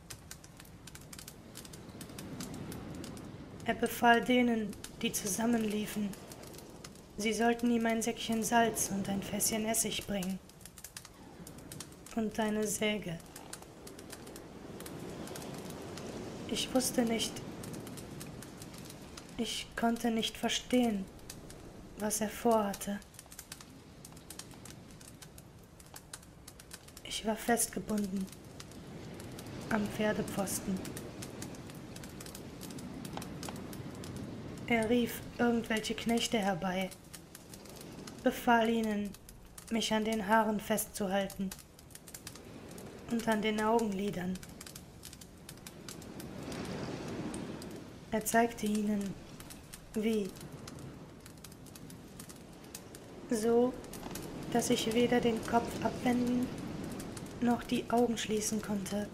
Er befahl denen, die zusammenliefen, sie sollten ihm ein Säckchen Salz und ein Fässchen Essig bringen. Und eine Säge. Ich wusste nicht, ich konnte nicht verstehen, was er vorhatte. Ich war festgebunden am Pferdepfosten. Er rief irgendwelche Knechte herbei, befahl ihnen, mich an den Haaren festzuhalten und an den Augenlidern. Er zeigte ihnen, wie. So, dass ich weder den Kopf abwenden noch die Augen schließen konnte.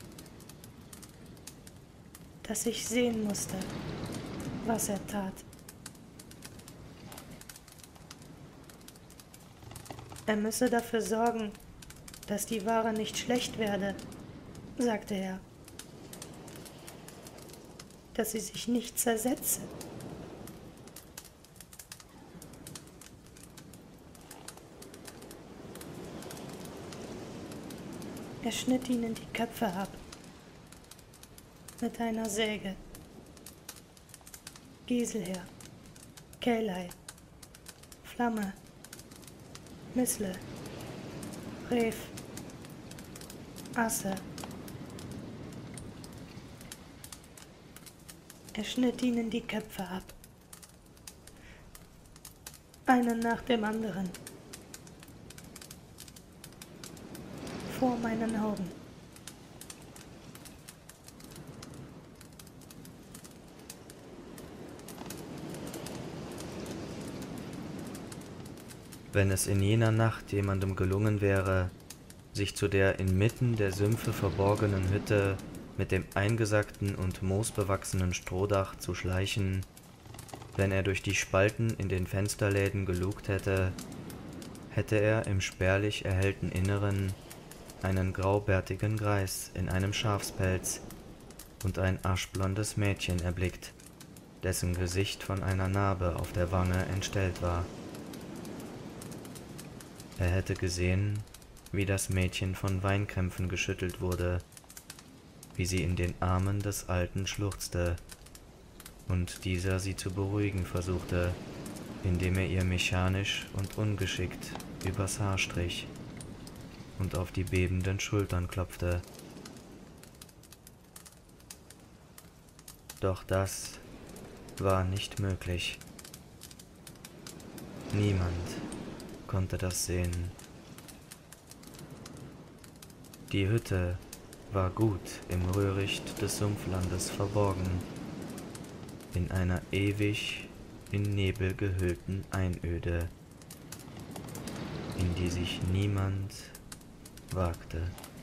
Dass ich sehen musste, was er tat. Er müsse dafür sorgen, dass die Ware nicht schlecht werde, sagte er. Dass sie sich nicht zersetze. Er schnitt ihnen die Köpfe ab. Mit einer Säge. Giselher, Kelei, Flamme, Missle, Ref, Asse. Er schnitt ihnen die Köpfe ab. Einen nach dem anderen. Vor meinen Augen. Wenn es in jener Nacht jemandem gelungen wäre, sich zu der inmitten der Sümpfe verborgenen Hütte mit dem eingesackten und moosbewachsenen Strohdach zu schleichen, wenn er durch die Spalten in den Fensterläden gelugt hätte, hätte er im spärlich erhellten Inneren einen graubärtigen Greis in einem Schafspelz und ein aschblondes Mädchen erblickt, dessen Gesicht von einer Narbe auf der Wange entstellt war. Er hätte gesehen, wie das Mädchen von Weinkrämpfen geschüttelt wurde, wie sie in den Armen des Alten schluchzte, und dieser sie zu beruhigen versuchte, indem er ihr mechanisch und ungeschickt übers Haar strich und auf die bebenden Schultern klopfte. Doch das war nicht möglich. Niemand konnte das sehen. Die Hütte war gut im Röhricht des Sumpflandes verborgen, in einer ewig in Nebel gehüllten Einöde, in die sich niemand wagte.